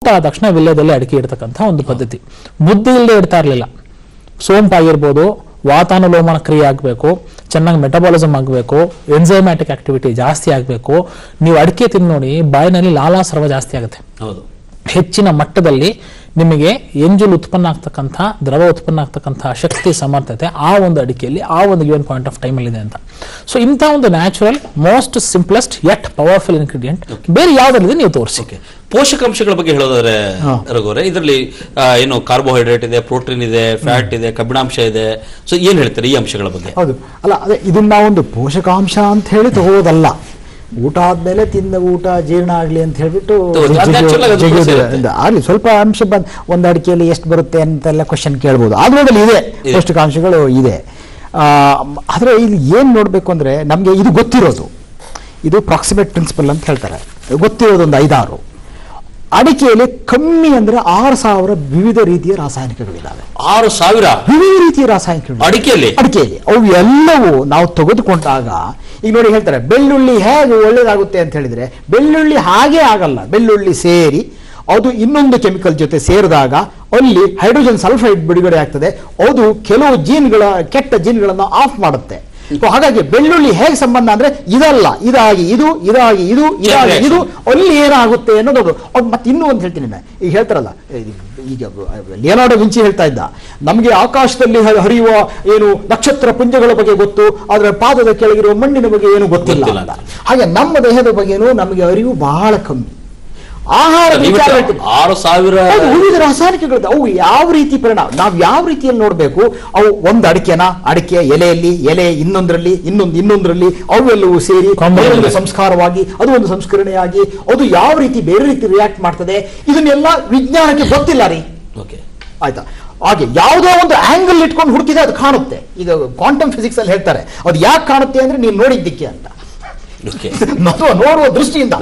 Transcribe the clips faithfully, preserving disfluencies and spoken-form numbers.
ತಕ್ಷಣ ವಿಳ್ಯದಲ್ಲಿ ಅಡಿಕೆ ಇಡ್ತಕ್ಕಂಥ ಒಂದು ಪದ್ಧತಿ. ಮುದ್ದು ಇಲ್ಲದೆ ಇಡ್ತಾ ಇರಲಿಲ್ಲ. ಸೋಂಪಾಗಿರ್ಬೋದು, ವಾತಾನುಲೋಮನ ಕ್ರಿಯೆ ಆಗಬೇಕು, ಚೆನ್ನಾಗಿ ಮೆಟಬಾಲಿಸಮ್ ಆಗಬೇಕು, ಎನ್ಸೈಮ್ಯಾಟಿಕ್ ಆಕ್ಟಿವಿಟಿ ಜಾಸ್ತಿ ಆಗಬೇಕು. ನೀವು ಅಡಿಕೆ ತಿಂದು ನೋಡಿ, ಬಾಯಿನಲ್ಲಿ ಲಾಲಾಸ್ರವ ಜಾಸ್ತಿ ಆಗುತ್ತೆ. ಹೌದು, ಹೆಚ್ಚಿನ ಮಟ್ಟದಲ್ಲಿ ನಿಮಗೆ ಎಂಜಲ್ ಉತ್ಪನ್ನ ಆಗ್ತಕ್ಕಂಥ, ದ್ರವ ಉತ್ಪನ್ನ ಆಗ್ತಕ್ಕಂಥ ಶಕ್ತಿ ಸಮರ್ಥತೆ ಆ ಒಂದು ಅಡಿಕೆಯಲ್ಲಿ ಆ ಒಂದು ಗಿವನ್ ಪಾಯಿಂಟ್ ಆಫ್ ಟೈಮ್ ಅಲ್ಲಿ ಇದೆ ಅಂತ. ಸೊ ಇಂಥ ಒಂದು natural, most simplest yet powerful ingredient ಬೇರೆ ಯಾವ್ದ್ರಲ್ಲಿದೆ ನೀವು ತೋರಿಸಿ. ಪೋಷಕಾಂಶಗಳ ಬಗ್ಗೆ ಹೇಳೋದಾದ್ರೆ ರಘುವರೆ, ಇದರಲ್ಲಿ ಏನು ಕಾರ್ಬೋಹೈಡ್ರೇಟ್ ಇದೆ, ಪ್ರೋಟೀನ್ ಇದೆ, ಫ್ಯಾಟ್ ಇದೆ, ಕಬ್ಬಿಣಾಂಶ ಇದೆ. ಸೊ ಏನ್ ಹೇಳ್ತಾರೆ ಈ ಅಂಶಗಳ ಬಗ್ಗೆ? ಹೌದು, ಅಲ್ಲ ಅದೇ ಇದನ್ನ ಒಂದು ಪೋಷಕಾಂಶ ಅಂತ ಹೇಳಿ ತಗೋದಲ್ಲ. ಊಟ ಆದ್ಮೇಲೆ ತಿಂದ ಊಟ ಜೀರ್ಣ ಆಗ್ಲಿ ಅಂತ ಹೇಳ್ಬಿಟ್ಟು ಆಗ್ಲಿ ಸ್ವಲ್ಪ ಅಂಶ ಬಂದ್ ಒಂದು ಅಡಿಕೆಯಲ್ಲಿ ಎಷ್ಟು ಬರುತ್ತೆ ಅಂತೆಲ್ಲ ಕ್ವಶನ್ ಕೇಳ್ಬೋದು. ಅದ್ರಲ್ಲಿ ಇದೆ ಪೌಷ್ಟಿಕಾಂಶಗಳು ಇದೆ. ಆದ್ರೆ ಇಲ್ಲಿ ಏನ್ ನೋಡ್ಬೇಕು ಅಂದ್ರೆ, ನಮ್ಗೆ ಇದು ಗೊತ್ತಿರೋದು, ಇದು ಪ್ರಾಕ್ಸಿಮೇಟ್ ಪ್ರಿನ್ಸಿಪಲ್ ಅಂತ ಹೇಳ್ತಾರೆ, ಗೊತ್ತಿರೋದು ಒಂದು ಐದಾರು. ಅಡಿಕೆಯಲ್ಲಿ ಕಮ್ಮಿ ಅಂದ್ರೆ ಆರು ಸಾವಿರ ವಿವಿಧ ರೀತಿಯ ರಾಸಾಯನಿಕಗಳಿದ್ದಾವೆ. ಆರು ಸಾವಿರ ವಿವಿಧ ರೀತಿಯ ರಾಸಾಯನಿಕಗಳು ಅಡಿಕೆಯಲ್ಲಿ ಅಡಿಕೆಯಲ್ಲಿ ಅವು ಎಲ್ಲವೂ ನಾವು ತೆಗೆದುಕೊಂಡಾಗ, ಈಗ ನೋಡಿ ಹೇಳ್ತಾರೆ ಬೆಳ್ಳುಳ್ಳಿ ಹೇಗೆ ಒಳ್ಳೇದಾಗುತ್ತೆ ಅಂತ ಹೇಳಿದ್ರೆ, ಬೆಳ್ಳುಳ್ಳಿ ಹಾಗೆ ಆಗಲ್ಲ. ಬೆಳ್ಳುಳ್ಳಿ ಸೇರಿ ಅದು ಇನ್ನೊಂದು ಕೆಮಿಕಲ್ ಜೊತೆ ಸೇರಿದಾಗ ಅಲ್ಲಿ ಹೈಡ್ರೋಜನ್ ಸಲ್ಫೈಡ್ ಬಿಡುಗಡೆ ಆಗ್ತದೆ. ಅದು ಕೆಲವು ಜೀನ್ಗಳ ಕೆಟ್ಟ ಜೀನ್ಗಳನ್ನು ಆಫ್ ಮಾಡುತ್ತೆ. ಹಾಗಾಗಿ ಬೆಳ್ಳುಳ್ಳಿ ಹೇಗೆ ಸಂಬಂಧ ಅಂದ್ರೆ ಇದಲ್ಲ, ಇದಾಗಿ ಇದು, ಇದಾಗಿ ಇದು, ಇದಾಗಿ ಇದು, ಅಲ್ಲಿ ಏನಾಗುತ್ತೆ ಅನ್ನೋದು. ಮತ್ತೆ ಇನ್ನೂ ಒಂದು ಹೇಳ್ತೀನಿ, ಈಗ ಹೇಳ್ತಾರಲ್ಲ, ಈಗ ಲಿಯೋನಾರ್ಡೋ ವಿಂಚಿ ಹೇಳ್ತಾ ಇದ್ದ, ನಮಗೆ ಆಕಾಶದಲ್ಲಿ ಹರಿಯುವ ಏನು ನಕ್ಷತ್ರ ಪುಂಜಗಳ ಬಗ್ಗೆ ಗೊತ್ತು, ಆದ್ರೆ ಪಾದದ ಕೆಳಗಿರುವ ಮಣ್ಣಿನ ಬಗ್ಗೆ ಏನು ಗೊತ್ತಿಲ್ಲ ಅಂತ. ಹಾಗೆ ನಮ್ಮ ದೇಹದ ಬಗ್ಗೆನೂ ನಮಗೆ ಅರಿವು ಬಹಳ ಕಮ್ಮಿ. ಆಹಾರ ಆರು ಸಾವಿರ ವಿವಿಧ ರಾಸಾಯನಿಕಗಳು ಅವು ಯಾವ ರೀತಿ ಪರಿಣಾಮ, ನಾವು ಯಾವ ರೀತಿಯಲ್ಲಿ ನೋಡ್ಬೇಕು. ಅವು ಒಂದು ಅಡಿಕೆನ ಅಡಿಕೆ ಎಲೆಯಲ್ಲಿ, ಎಲೆ ಇನ್ನೊಂದರಲ್ಲಿ, ಇನ್ನೊಂದು ಇನ್ನೊಂದರಲ್ಲಿ, ಅವೆಲ್ಲವೂ ಸೇರಿ ಒಂದು ಸಂಸ್ಕಾರವಾಗಿ, ಅದು ಒಂದು ಸಂಸ್ಕರಣೆಯಾಗಿ, ಅದು ಯಾವ ರೀತಿ ಬೇರೆ ರೀತಿ ರಿಯಾಕ್ಟ್ ಮಾಡ್ತದೆ, ಇದನ್ನೆಲ್ಲ ವಿಜ್ಞಾನಕ್ಕೆ ಗೊತ್ತಿಲ್ಲ ರೀ. ಆಯ್ತಾ? ಹಾಗೆ ಯಾವುದೋ ಒಂದು ಆಂಗಲ್ ಇಟ್ಕೊಂಡು ಹುಡುಕಿದೆ ಅದು ಕಾಣುತ್ತೆ. ಈಗ ಕ್ವಾಂಟಮ್ ಫಿಸಿಕ್ಸ್ ಅಲ್ಲಿ ಹೇಳ್ತಾರೆ, ಅದು ಯಾಕೆ ಕಾಣುತ್ತೆ ಅಂದ್ರೆ ನೀನು ನೋಡಿದ್ದಕ್ಕೆ ಅಂತ. ನೋಡುವ ದೃಷ್ಟಿಯಿಂದ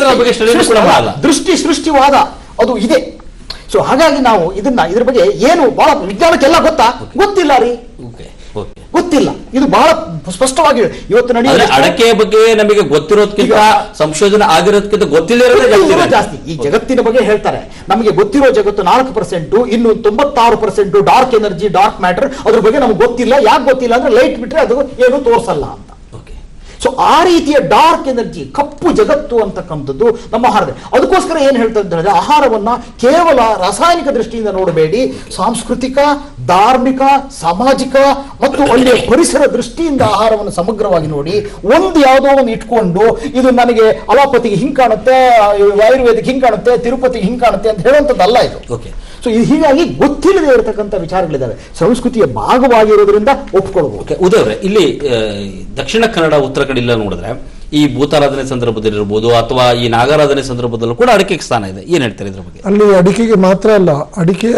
ದೃಷ್ಟಿ ಸೃಷ್ಟಿವಾದ ಅದು ಇದೆ. ಸೊ ಹಾಗಾಗಿ ನಾವು ಇದನ್ನ ಇದ್ರ ಬಗ್ಗೆ ಏನು ಬಹಳ ವಿಜ್ಞಾನಕ್ಕೆಲ್ಲ ಗೊತ್ತಾ? ಗೊತ್ತಿಲ್ಲ ರೀ, ಗೊತ್ತಿಲ್ಲ. ಇದು ಬಹಳ ಸ್ಪಷ್ಟವಾಗಿ ಇವತ್ತು ನಡೆಯುವ ಅಡಕೆ ಬಗ್ಗೆ ನಮಗೆ ಗೊತ್ತಿರೋದಕ್ಕಿಂತ ಸಂಶೋಧನೆ ಆಗಿರೋದಕ್ಕಿಂತ ಗೊತ್ತಿಲ್ಲ ಜಾಸ್ತಿ. ಈ ಜಗತ್ತಿನ ಬಗ್ಗೆ ಹೇಳ್ತಾರೆ, ನಮಗೆ ಗೊತ್ತಿರೋ ಜಗತ್ತು ನಾಲ್ಕು ಪರ್ಸೆಂಟ್, ಇನ್ನು ತೊಂಬತ್ತಾರು percent dark energy, dark matter, ಅದ್ರ ಬಗ್ಗೆ ನಮ್ಗೆ ಗೊತ್ತಿಲ್ಲ. ಯಾಕೆ ಗೊತ್ತಿಲ್ಲ ಅಂದ್ರೆ ಲೈಟ್ ಬಿಟ್ರೆ ಅದು ಏನು ತೋರಿಸಲ್ಲ ಅಂತ. ಸೊ ಆ ರೀತಿಯ ಡಾರ್ಕ್ ಎನರ್ಜಿ, ಕಪ್ಪು ಜಗತ್ತು ಅಂತಕ್ಕಂಥದ್ದು ನಮ್ಮ ಆಹಾರದ. ಅದಕ್ಕೋಸ್ಕರ ಏನ್ ಹೇಳ್ತಾ ಇದ್ದಾರೆ, ಆಹಾರವನ್ನ ಕೇವಲ ರಾಸಾಯನಿಕ ದೃಷ್ಟಿಯಿಂದ ನೋಡಬೇಡಿ, ಸಾಂಸ್ಕೃತಿಕ, ಧಾರ್ಮಿಕ, ಸಾಮಾಜಿಕ ಮತ್ತು ಒಳ್ಳೆಯ ಪರಿಸರ ದೃಷ್ಟಿಯಿಂದ ಆಹಾರವನ್ನು ಸಮಗ್ರವಾಗಿ ನೋಡಿ. ಒಂದು ಯಾವುದೋ ಒಂದು ಇಟ್ಕೊಂಡು ಇದು ನನಗೆ ಅಲೋಪತಿಗೆ ಹಿಂಗ್ ಕಾಣುತ್ತೆ, ಆಯುರ್ವೇದಿಕ್ ಹಿಂಗ್ ಕಾಣುತ್ತೆ, ತಿರುಪತಿಗೆ ಹಿಂಗ್ ಕಾಣುತ್ತೆ ಅಂತ ಹೇಳುವಂಥದ್ದಲ್ಲ ಇದು. ಸೊ ಇದು ಹೀಗಾಗಿ ಗೊತ್ತಿಲ್ಲದೆ ಇರತಕ್ಕಂಥ ವಿಚಾರಗಳಿದ್ದಾವೆ. ಸಂಸ್ಕೃತಿಯ ಭಾಗವಾಗಿರೋದ್ರಿಂದ ಒಪ್ಕೊಳ್ಬಹುದು. ಉದಯವ್ರೆ, ಇಲ್ಲಿ ದಕ್ಷಿಣ ಕನ್ನಡ, ಉತ್ತರ ಕನ್ನಡ ಇಲ್ಲ ನೋಡಿದ್ರೆ ಈ ಭೂತಾರಾಧನೆ ಸಂದರ್ಭದಲ್ಲಿರ್ಬೋದು ಅಥವಾ ಈ ನಾಗಾರಾಧನೆ ಸಂದರ್ಭದಲ್ಲೂ ಕೂಡ ಅಡಿಕೆಗೆ ಸ್ಥಾನ ಇದೆ. ಏನ್ ಹೇಳ್ತಾರೆ ಇದ್ರ ಬಗ್ಗೆ? ಅಲ್ಲಿ ಅಡಿಕೆಗೆ ಮಾತ್ರ ಅಲ್ಲ, ಅಡಿಕೆಯ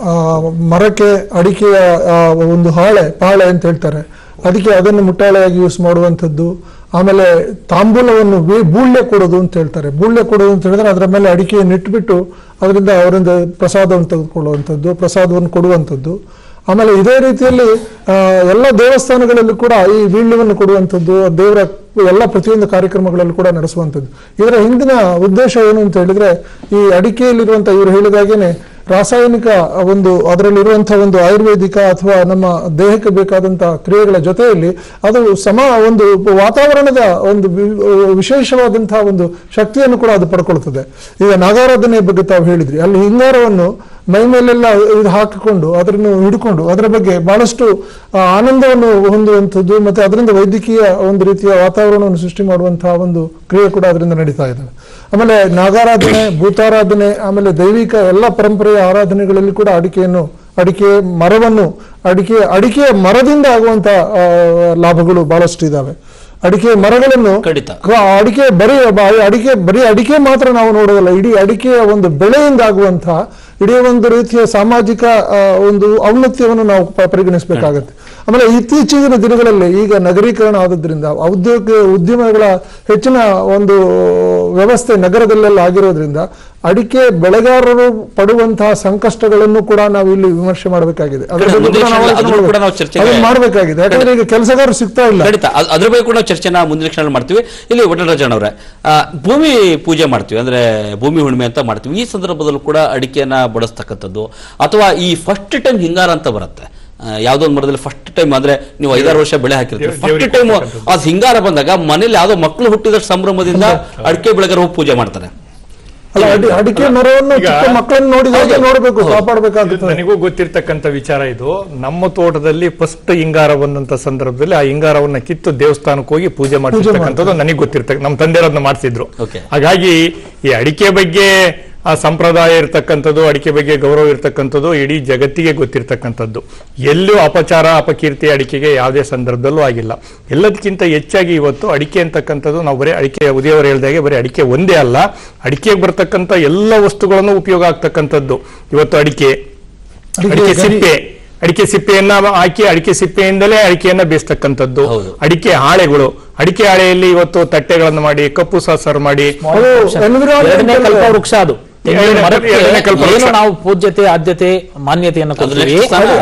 ಮರಕ್ಕೆ, ಅಡಿಕೆಯ ಒಂದು ಹಾಳೆ, ಪಾಳೆ ಅಂತ ಹೇಳ್ತಾರೆ, ಅದಕ್ಕೆ ಅದನ್ನು ಮುಟ್ಟಾಳೆಯಾಗಿ ಯೂಸ್ ಮಾಡುವಂಥದ್ದು. ಆಮೇಲೆ ತಾಂಬೂಲವನ್ನು ಬೂಳ್ಳೆ ಕೊಡೋದು ಅಂತ ಹೇಳ್ತಾರೆ. ಬೂಳ್ಳೆ ಕೊಡೋದು ಅಂತ ಹೇಳಿದ್ರೆ ಅದರ ಮೇಲೆ ಅಡಿಕೆಯನ್ನು ಇಟ್ಬಿಟ್ಟು ಅದರಿಂದ ಅವರಿಂದ ಪ್ರಸಾದವನ್ನು ತೆಗೆದುಕೊಳ್ಳುವಂಥದ್ದು, ಪ್ರಸಾದವನ್ನು ಕೊಡುವಂಥದ್ದು. ಆಮೇಲೆ ಇದೇ ರೀತಿಯಲ್ಲಿ ಎಲ್ಲ ದೇವಸ್ಥಾನಗಳಲ್ಲೂ ಕೂಡ ಈ ವೀಳ್ಯವನ್ನು ಕೊಡುವಂಥದ್ದು, ದೇವರ ಎಲ್ಲ ಪ್ರತಿಯೊಂದು ಕಾರ್ಯಕ್ರಮಗಳಲ್ಲೂ ಕೂಡ ನಡೆಸುವಂಥದ್ದು. ಇದರ ಹಿಂದಿನ ಉದ್ದೇಶ ಏನು ಅಂತ ಹೇಳಿದ್ರೆ, ಈ ಅಡಿಕೆಯಲ್ಲಿರುವಂಥ, ಇವರು ಹೇಳಿದಾಗೇನೆ ರಾಸಾಯನಿಕ ಒಂದು ಅದರಲ್ಲಿರುವಂತಹ ಒಂದು ಆಯುರ್ವೇದಿಕ ಅಥವಾ ನಮ್ಮ ದೇಹಕ್ಕೆ ಬೇಕಾದಂತಹ ಕ್ರಿಯೆಗಳ ಜೊತೆಯಲ್ಲಿ ಅದು ಸಮ ಒಂದು ವಾತಾವರಣದ ಒಂದು ವಿಶೇಷವಾದಂತಹ ಒಂದು ಶಕ್ತಿಯನ್ನು ಕೂಡ ಅದು ಪಡ್ಕೊಳ್ತದೆ. ಈಗ ನಾಗಾರಾಧನೆ ಬಗ್ಗೆ ತಾವು ಹೇಳಿದ್ರಿ, ಅಲ್ಲಿ ಹಿಂಗಾರವನ್ನು ಮೈ ಮೇಲೆಲ್ಲ ಇದು ಹಾಕಿಕೊಂಡು ಅದನ್ನು ಹಿಡ್ಕೊಂಡು ಅದರ ಬಗ್ಗೆ ಬಹಳಷ್ಟು ಆನಂದವನ್ನು ಹೊಂದುವಂಥದ್ದು ಮತ್ತೆ ಅದರಿಂದ ವೈದ್ಯಕೀಯ ಒಂದು ರೀತಿಯ ವಾತಾವರಣವನ್ನು ಸೃಷ್ಟಿ ಮಾಡುವಂತಹ ಒಂದು ಕ್ರಿಯೆ ಕೂಡ ಅದರಿಂದ ನಡೀತಾ ಇದ್ದಾವೆ. ಆಮೇಲೆ ನಾಗಾರಾಧನೆ, ಭೂತಾರಾಧನೆ, ಆಮೇಲೆ ದೈವಿಕ ಎಲ್ಲ ಪರಂಪರೆಯ ಆರಾಧನೆಗಳಲ್ಲಿ ಕೂಡ ಅಡಿಕೆಯನ್ನು, ಅಡಿಕೆ ಮರವನ್ನು, ಅಡಿಕೆ ಅಡಿಕೆಯ ಮರದಿಂದ ಆಗುವಂತಹ ಲಾಭಗಳು ಬಹಳಷ್ಟು ಇದ್ದಾವೆ. ಅಡಿಕೆ ಮರಗಳನ್ನು, ಅಡಿಕೆ ಬರೀ ಅಡಿಕೆ ಬರೀ ಅಡಿಕೆ ಮಾತ್ರ ನಾವು ನೋಡೋದಲ್ಲ, ಇಡೀ ಅಡಿಕೆಯ ಒಂದು ಬೆಳೆಯಿಂದ ಆಗುವಂತಹ ಇಡೀ ಒಂದು ರೀತಿಯ ಸಾಮಾಜಿಕ ಒಂದು ಔನ್ನತ್ಯವನ್ನು ನಾವು ಪರಿಗಣಿಸಬೇಕಾಗತ್ತೆ. ಆಮೇಲೆ ಇತ್ತೀಚಿನ ದಿನಗಳಲ್ಲಿ ಈಗ ನಗರೀಕರಣ ಆದದ್ರಿಂದ ಉದ್ಯೋಗ ಉದ್ಯಮಗಳ ಹೆಚ್ಚಿನ ಒಂದು ವ್ಯವಸ್ಥೆ ನಗರದಲ್ಲೆಲ್ಲ ಆಗಿರೋದ್ರಿಂದ ಅಡಿಕೆ ಬೆಳೆಗಾರರು ಪಡುವಂತಹ ಸಂಕಷ್ಟಗಳನ್ನು ಕೂಡ ನಾವು ಇಲ್ಲಿ ವಿಮರ್ಶೆ ಮಾಡಬೇಕಾಗಿದೆ, ಮಾಡಬೇಕಾಗಿದೆ. ಯಾಕಂದ್ರೆ ಈಗ ಕೆಲಸಗಾರರು ಸಿಗ್ತಾ ಇಲ್ಲ. ಖಂಡಿತ ಅದ್ರ ಬಗ್ಗೆ ಕೂಡ ಚರ್ಚೆನ ಮುಂದಿನ ಕ್ಷಣ ಮಾಡ್ತೀವಿ. ಇಲ್ಲಿ ವಟರಾಜಣ್ಣ ಅವರೇ, ಭೂಮಿ ಪೂಜೆ ಮಾಡ್ತೀವಿ ಅಂದ್ರೆ ಭೂಮಿ ಹುಣ್ಣಿಮೆ ಅಂತ ಮಾಡ್ತೀವಿ. ಈ ಸಂದರ್ಭದಲ್ಲೂ ಕೂಡ ಅಡಿಕೆಯನ್ನ ಬಡಿಸ್ತಕ್ಕಂಥದ್ದು, ಅಥವಾ ಈ ಫಸ್ಟ್ ಟೈಮ್ ಹಿಂಗಾರ ಅಂತ ಬರುತ್ತೆ, ಯಾವ್ದೋ ಒಂದು ಮರದಲ್ಲಿ ಫಸ್ಟ್ ಟೈಮ್ ಅಂದ್ರೆ ನೀವು ಐದಾರು ವರ್ಷ ಬೆಳೆ ಹಾಕಿರ್ತೀವಿ, ಫಸ್ಟ್ ಟೈಮ್ ಅದು ಹಿಂಗಾರ ಬಂದಾಗ ಮನೇಲಿ ಯಾವ್ದೋ ಮಕ್ಕಳು ಹುಟ್ಟಿದಷ್ಟು ಸಂಭ್ರಮದಿಂದ ಅಡಿಕೆ ಬೆಳೆಗಾರರು ಹೋಗಿ ಪೂಜೆ ಮಾಡ್ತಾರೆ. ಅಡಿಕೆ ಮರವನ್ನು ಮಕ್ಕಳನ್ನು ನೋಡಿದಾಗ ನೋಡಬೇಕು, ಕಾಪಾಡಬೇಕಾಗುತ್ತೆ. ನನಗೂ ಗೊತ್ತಿರ್ತಕ್ಕಂಥ ವಿಚಾರ ಇದು. ನಮ್ಮ ತೋಟದಲ್ಲಿ ಫಸ್ಟ್ ಹಿಂಗಾರ ಬಂದಂತ ಸಂದರ್ಭದಲ್ಲಿ ಆ ಹಿಂಗಾರವನ್ನ ಕಿತ್ತು ದೇವಸ್ಥಾನಕ್ಕೆ ಹೋಗಿ ಪೂಜೆ ಮಾಡ್ತಿರ್ತಕ್ಕಂಥದ್ದು ನನಗೆ ಗೊತ್ತಿರ್ತಕ್ಕ, ನಮ್ಮ ತಂದೆಯವ್ರನ್ನ ಮಾಡ್ತಿದ್ರು. ಹಾಗಾಗಿ ಈ ಅಡಿಕೆ ಬಗ್ಗೆ ಆ ಸಂಪ್ರದಾಯ ಇರ್ತಕ್ಕಂಥದ್ದು, ಅಡಿಕೆ ಬಗ್ಗೆ ಗೌರವ ಇರ್ತಕ್ಕಂಥದ್ದು ಇಡೀ ಜಗತ್ತಿಗೆ ಗೊತ್ತಿರ್ತಕ್ಕಂಥದ್ದು. ಎಲ್ಲೂ ಅಪಚಾರ ಅಪಕೀರ್ತಿ ಅಡಿಕೆಗೆ ಯಾವುದೇ ಸಂದರ್ಭದಲ್ಲೂ ಆಗಿಲ್ಲ. ಎಲ್ಲದಕ್ಕಿಂತ ಹೆಚ್ಚಾಗಿ ಇವತ್ತು ಅಡಿಕೆ ಅಂತಕ್ಕಂಥದ್ದು, ನಾವು ಬರೀ ಅಡಿಕೆ ಉದಯವರು ಹೇಳಿದಾಗೆ ಬರೀ ಅಡಿಕೆ ಒಂದೇ ಅಲ್ಲ, ಅಡಿಕೆಗೆ ಬರ್ತಕ್ಕಂಥ ಎಲ್ಲ ವಸ್ತುಗಳನ್ನು ಉಪಯೋಗ ಆಗ್ತಕ್ಕಂಥದ್ದು. ಇವತ್ತು ಅಡಿಕೆ ಅಡಿಕೆ ಸಿಪ್ಪೆ ಅಡಿಕೆ ಸಿಪ್ಪೆಯನ್ನ ಹಾಕಿ ಅಡಿಕೆ ಸಿಪ್ಪೆಯಿಂದಲೇ ಅಡಿಕೆಯನ್ನ ಬೇಯಿಸ್ತಕ್ಕಂಥದ್ದು. ಅಡಿಕೆ ಹಾಳೆಗಳು, ಅಡಿಕೆ ಹಾಳೆಯಲ್ಲಿ ಇವತ್ತು ತಟ್ಟೆಗಳನ್ನು ಮಾಡಿ, ಕಪ್ಪು ಸಾಸರು ಮಾಡಿ, ವೃಕ್ಷ ಅದು ನಾವು ಪೂಜ್ಯತೆ ಆದ್ಯತೆ ಮಾನ್ಯತೆಯನ್ನು ಕೊಡ್ತೀವಿ.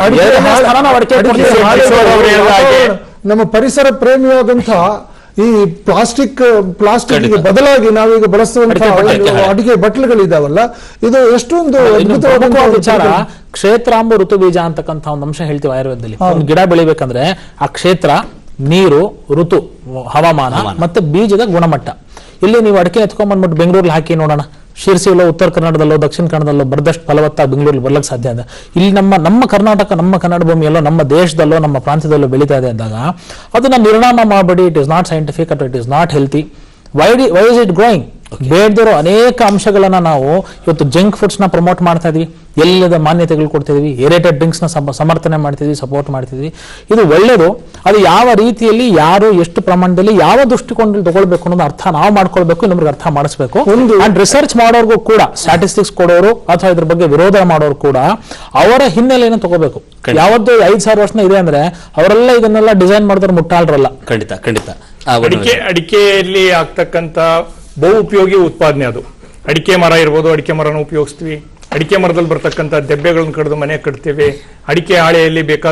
ನಮ್ಮ ಪರಿಸರ ಪ್ರೇಮಿಯಾದಂತಹ ಈ ಪ್ಲಾಸ್ಟಿಕ್ ಪ್ಲಾಸ್ಟಿಕ್ ಬದಲಾಗಿ ನಾವೀಗ ಬಳಸುವಂತಹ ಅಡಿಕೆ ಬಟ್ಲುಗಳಿದಾವಲ್ಲ, ಇದು ಎಷ್ಟೊಂದು ಅದ್ಭುತವಾದ ವಿಚಾರ. ಕ್ಷೇತ್ರಾಂಬ ಋತು ಬೀಜ ಅಂತಕ್ಕಂಥ ಒಂದು ಅಂಶ ಹೇಳ್ತೀವಿ ಆಯುರ್ವೇದದಲ್ಲಿ. ಒಂದು ಗಿಡ ಬೆಳಿಬೇಕಂದ್ರೆ ಆ ಕ್ಷೇತ್ರ, ನೀರು, ಋತು, ಹವಾಮಾನ ಮತ್ತೆ ಬೀಜದ ಗುಣಮಟ್ಟ. ಇಲ್ಲಿ ನೀವು ಅಡಿಕೆ ಎತ್ಕೊಂಡ್ ಬಂದ್ಬಿಟ್ಟು ಬೆಂಗಳೂರಲ್ಲಿ ಹಾಕಿ ನೋಡೋಣ, ಶಿರ್ಸಿಯಲ್ಲೋ ಉತ್ತರ ಕನ್ನಡದಲ್ಲೋ ದಕ್ಷಿಣ ಕನ್ನಡದಲ್ಲೋ ಬರ್ದಷ್ಟು ಫಲವತ್ತಾಗಿ ಬೆಂಗಳೂರಲ್ಲಿ ಬರ್ಲಿಕ್ಕೆ ಸಾಧ್ಯ ಇದೆ. ಇಲ್ಲಿ ನಮ್ಮ ನಮ್ಮ ಕರ್ನಾಟಕ, ನಮ್ಮ ಕನ್ನಡ ಭೂಮಿಯಲ್ಲೋ, ನಮ್ಮ ದೇಶದಲ್ಲೋ, ನಮ್ಮ ಪ್ರಾಂತ್ಯದಲ್ಲೋ ಬೆಳೀತಾ ಇದೆ ಅಂದಾಗ ಅದನ್ನ ನಿರ್ಣಾಮ ಮಾಡಬೇಡಿ. ಇಟ್ ಇಸ್ ನಾಟ್ ಸೈಂಟಿಫಿಕ್ ಅಥವಾ it is not healthy. Why the why is it growing? ಬೇಡದಿರೋ ಅನೇಕ ಅಂಶಗಳನ್ನ ನಾವು ಇವತ್ತು ಜಂಕ್ ಫುಡ್ಸ್ ನ ಪ್ರಮೋಟ್ ಮಾಡ್ತಾ ಇದೀವಿ, ಎಲ್ಲದ ಮಾನ್ಯತೆಗಳು ಕೊಡ್ತಿದೀವಿ, ಏರೇಟೆಡ್ ಡ್ರಿಂಕ್ಸ್ ನ ಸಮರ್ಥನೆ ಮಾಡ್ತಿದ್ವಿ, ಸಪೋರ್ಟ್ ಮಾಡ್ತಿದ್ವಿ. ಇದು ಒಳ್ಳೇದು. ಅದು ಯಾವ ರೀತಿಯಲ್ಲಿ, ಯಾರು ಎಷ್ಟು ಪ್ರಮಾಣದಲ್ಲಿ, ಯಾವ ದೃಷ್ಟಿಕೋನದಲ್ಲಿ ತಗೊಳ್ಬೇಕು ಅನ್ನೋದು ಅರ್ಥ ನಾವು ಮಾಡ್ಕೊಳ್ಬೇಕು, ಇನ್ನೊಬ್ರಿಗೆ ಅರ್ಥ ಮಾಡಿಸ್ಬೇಕು. ಅಂಡ್ ರಿಸರ್ಚ್ ಮಾಡೋರ್ಗೂ ಕೂಡ, ಸ್ಟಾಟಿಸ್ಟಿಕ್ಸ್ ಕೊಡೋರು ಅಥವಾ ಇದ್ರ ಬಗ್ಗೆ ವಿರೋಧ ಮಾಡೋರು ಕೂಡ ಅವರ ಹಿನ್ನೆಲೆಯನ್ನು ತಗೋಬೇಕು. ಯಾವತ್ತು ಐದ್ ಸಾವಿರ ವರ್ಷ ಇದೆ ಅಂದ್ರೆ ಅವರೆಲ್ಲ ಇದನ್ನೆಲ್ಲ ಡಿಸೈನ್ ಮಾಡಿದ್ರೆ ಮುಟ್ಟಾಳ್ರಲ್ಲ. ಖಂಡಿತ ಖಂಡಿತ ಅಡಿಕೆ ಅಡಿಕೆಯಲ್ಲಿ ಆಗ್ತಕ್ಕಂತ ಬಹು ಉಪಯೋಗಿ ಉತ್ಪಾದನೆ ಅದು. ಅಡಿಕೆ ಮರ ಇರ್ಬೋದು, ಅಡಿಕೆ ಮರನ ಉಪಯೋಗಿಸ್ತೀವಿ. ಅಡಿಕೆ ಮರದಲ್ಲಿ ಬರ್ತಕ್ಕಂಥ ದೆಬ್ಬೆಗಳನ್ನು ಕಡಿದು ಮನೆ ಕಟ್ತೇವೆ. ಅಡಿಕೆ ಹಾಳೆಯಲ್ಲಿ ಬೇಕಾದ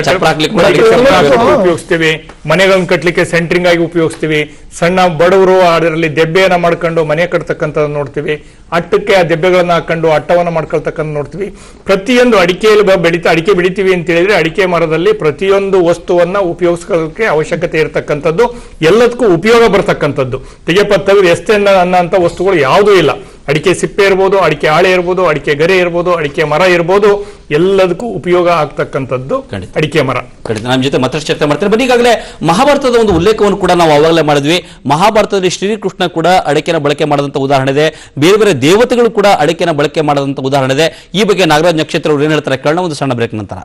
ಉಪಯೋಗಿಸ್ತೀವಿ. ಮನೆಗಳನ್ನು ಕಟ್ಟಲಿಕ್ಕೆ ಸೆಂಟ್ರಿಂಗ್ ಆಗಿ ಉಪಯೋಗಿಸ್ತೀವಿ. ಸಣ್ಣ ಬಡವರು ಅದರಲ್ಲಿ ದೆಬ್ಬೆಯನ್ನ ಮಾಡ್ಕೊಂಡು ಮನೆ ಕಟ್ತಕ್ಕಂಥ ನೋಡ್ತೀವಿ. ಅಟ್ಟಕ್ಕೆ ಆ ದೆಬ್ಬೆಗಳನ್ನ ಹಾಕೊಂಡು ಅಟ್ಟವನ್ನ ಮಾಡ್ಕೊಳ್ತಕ್ಕಂಥ ನೋಡ್ತೀವಿ. ಪ್ರತಿಯೊಂದು ಅಡಿಕೆಯಲ್ಲಿ ಬೆಳೀತಾ ಅಡಿಕೆ ಬೆಳಿತೀವಿ ಅಂತ ಹೇಳಿದ್ರೆ ಅಡಿಕೆ ಮರದಲ್ಲಿ ಪ್ರತಿಯೊಂದು ವಸ್ತುವನ್ನ ಉಪಯೋಗಿಸ್ಕೊಳ್ಳೋಕೆ ಅವಶ್ಯಕತೆ ಇರತಕ್ಕಂಥದ್ದು, ಎಲ್ಲದಕ್ಕೂ ಉಪಯೋಗ ಬರ್ತಕ್ಕಂಥದ್ದು. ತೆಗೆಪ ತೆಗೆದು ಎಷ್ಟೆನ್ನ ಅನ್ನೋ ವಸ್ತುಗಳು ಯಾವುದೂ ಇಲ್ಲ. ಅಡಿಕೆ ಸಿಪ್ಪೆ ಇರ್ಬೋದು, ಅಡಿಕೆ ಹಾಳೆ ಇರ್ಬೋದು, ಅಡಿಕೆ ಗರೆ ಇರ್ಬೋದು, ಅಡಿಕೆ ಮರ ಇರ್ಬೋದು, ಎಲ್ಲದಕ್ಕೂ ಉಪಯೋಗ ಆಗ್ತಕ್ಕಂಥದ್ದು ಅಡಿಕೆ ಮರ. ನಮ್ಮ ಜೊತೆ ಮತ್ತಷ್ಟು ಚರ್ಚೆ ಮಾಡ್ತಾರೆ. ಬನ್ನಿ, ಈಗಾಗಲೇ ಮಹಾಭಾರತದ ಒಂದು ಉಲ್ಲೇಖವನ್ನು ಕೂಡ ನಾವು ಅವಾಗಲೇ ಮಾಡಿದ್ವಿ. ಮಹಾಭಾರತದಲ್ಲಿ ಶ್ರೀಕೃಷ್ಣ ಕೂಡ ಅಡಿಕೆನ ಬಳಕೆ ಮಾಡದಂತ ಉದಾಹರಣೆ ಇದೆ, ಬೇರೆ ಬೇರೆ ದೇವತೆಗಳು ಕೂಡ ಅಡಿಕೆನ ಬಳಕೆ ಮಾಡದಂತ ಉದಾಹರಣೆ ಇದೆ. ಈ ಬಗ್ಗೆ ನಾಗರಾಜ್ ನಕ್ಷತ್ರ ಅವರು ಏನ್ ಹೇಳ್ತಾರೆ ಕೇಳೋಣ ಒಂದು ಸಣ್ಣ ಬ್ರೇಕ್ ನಂತರ.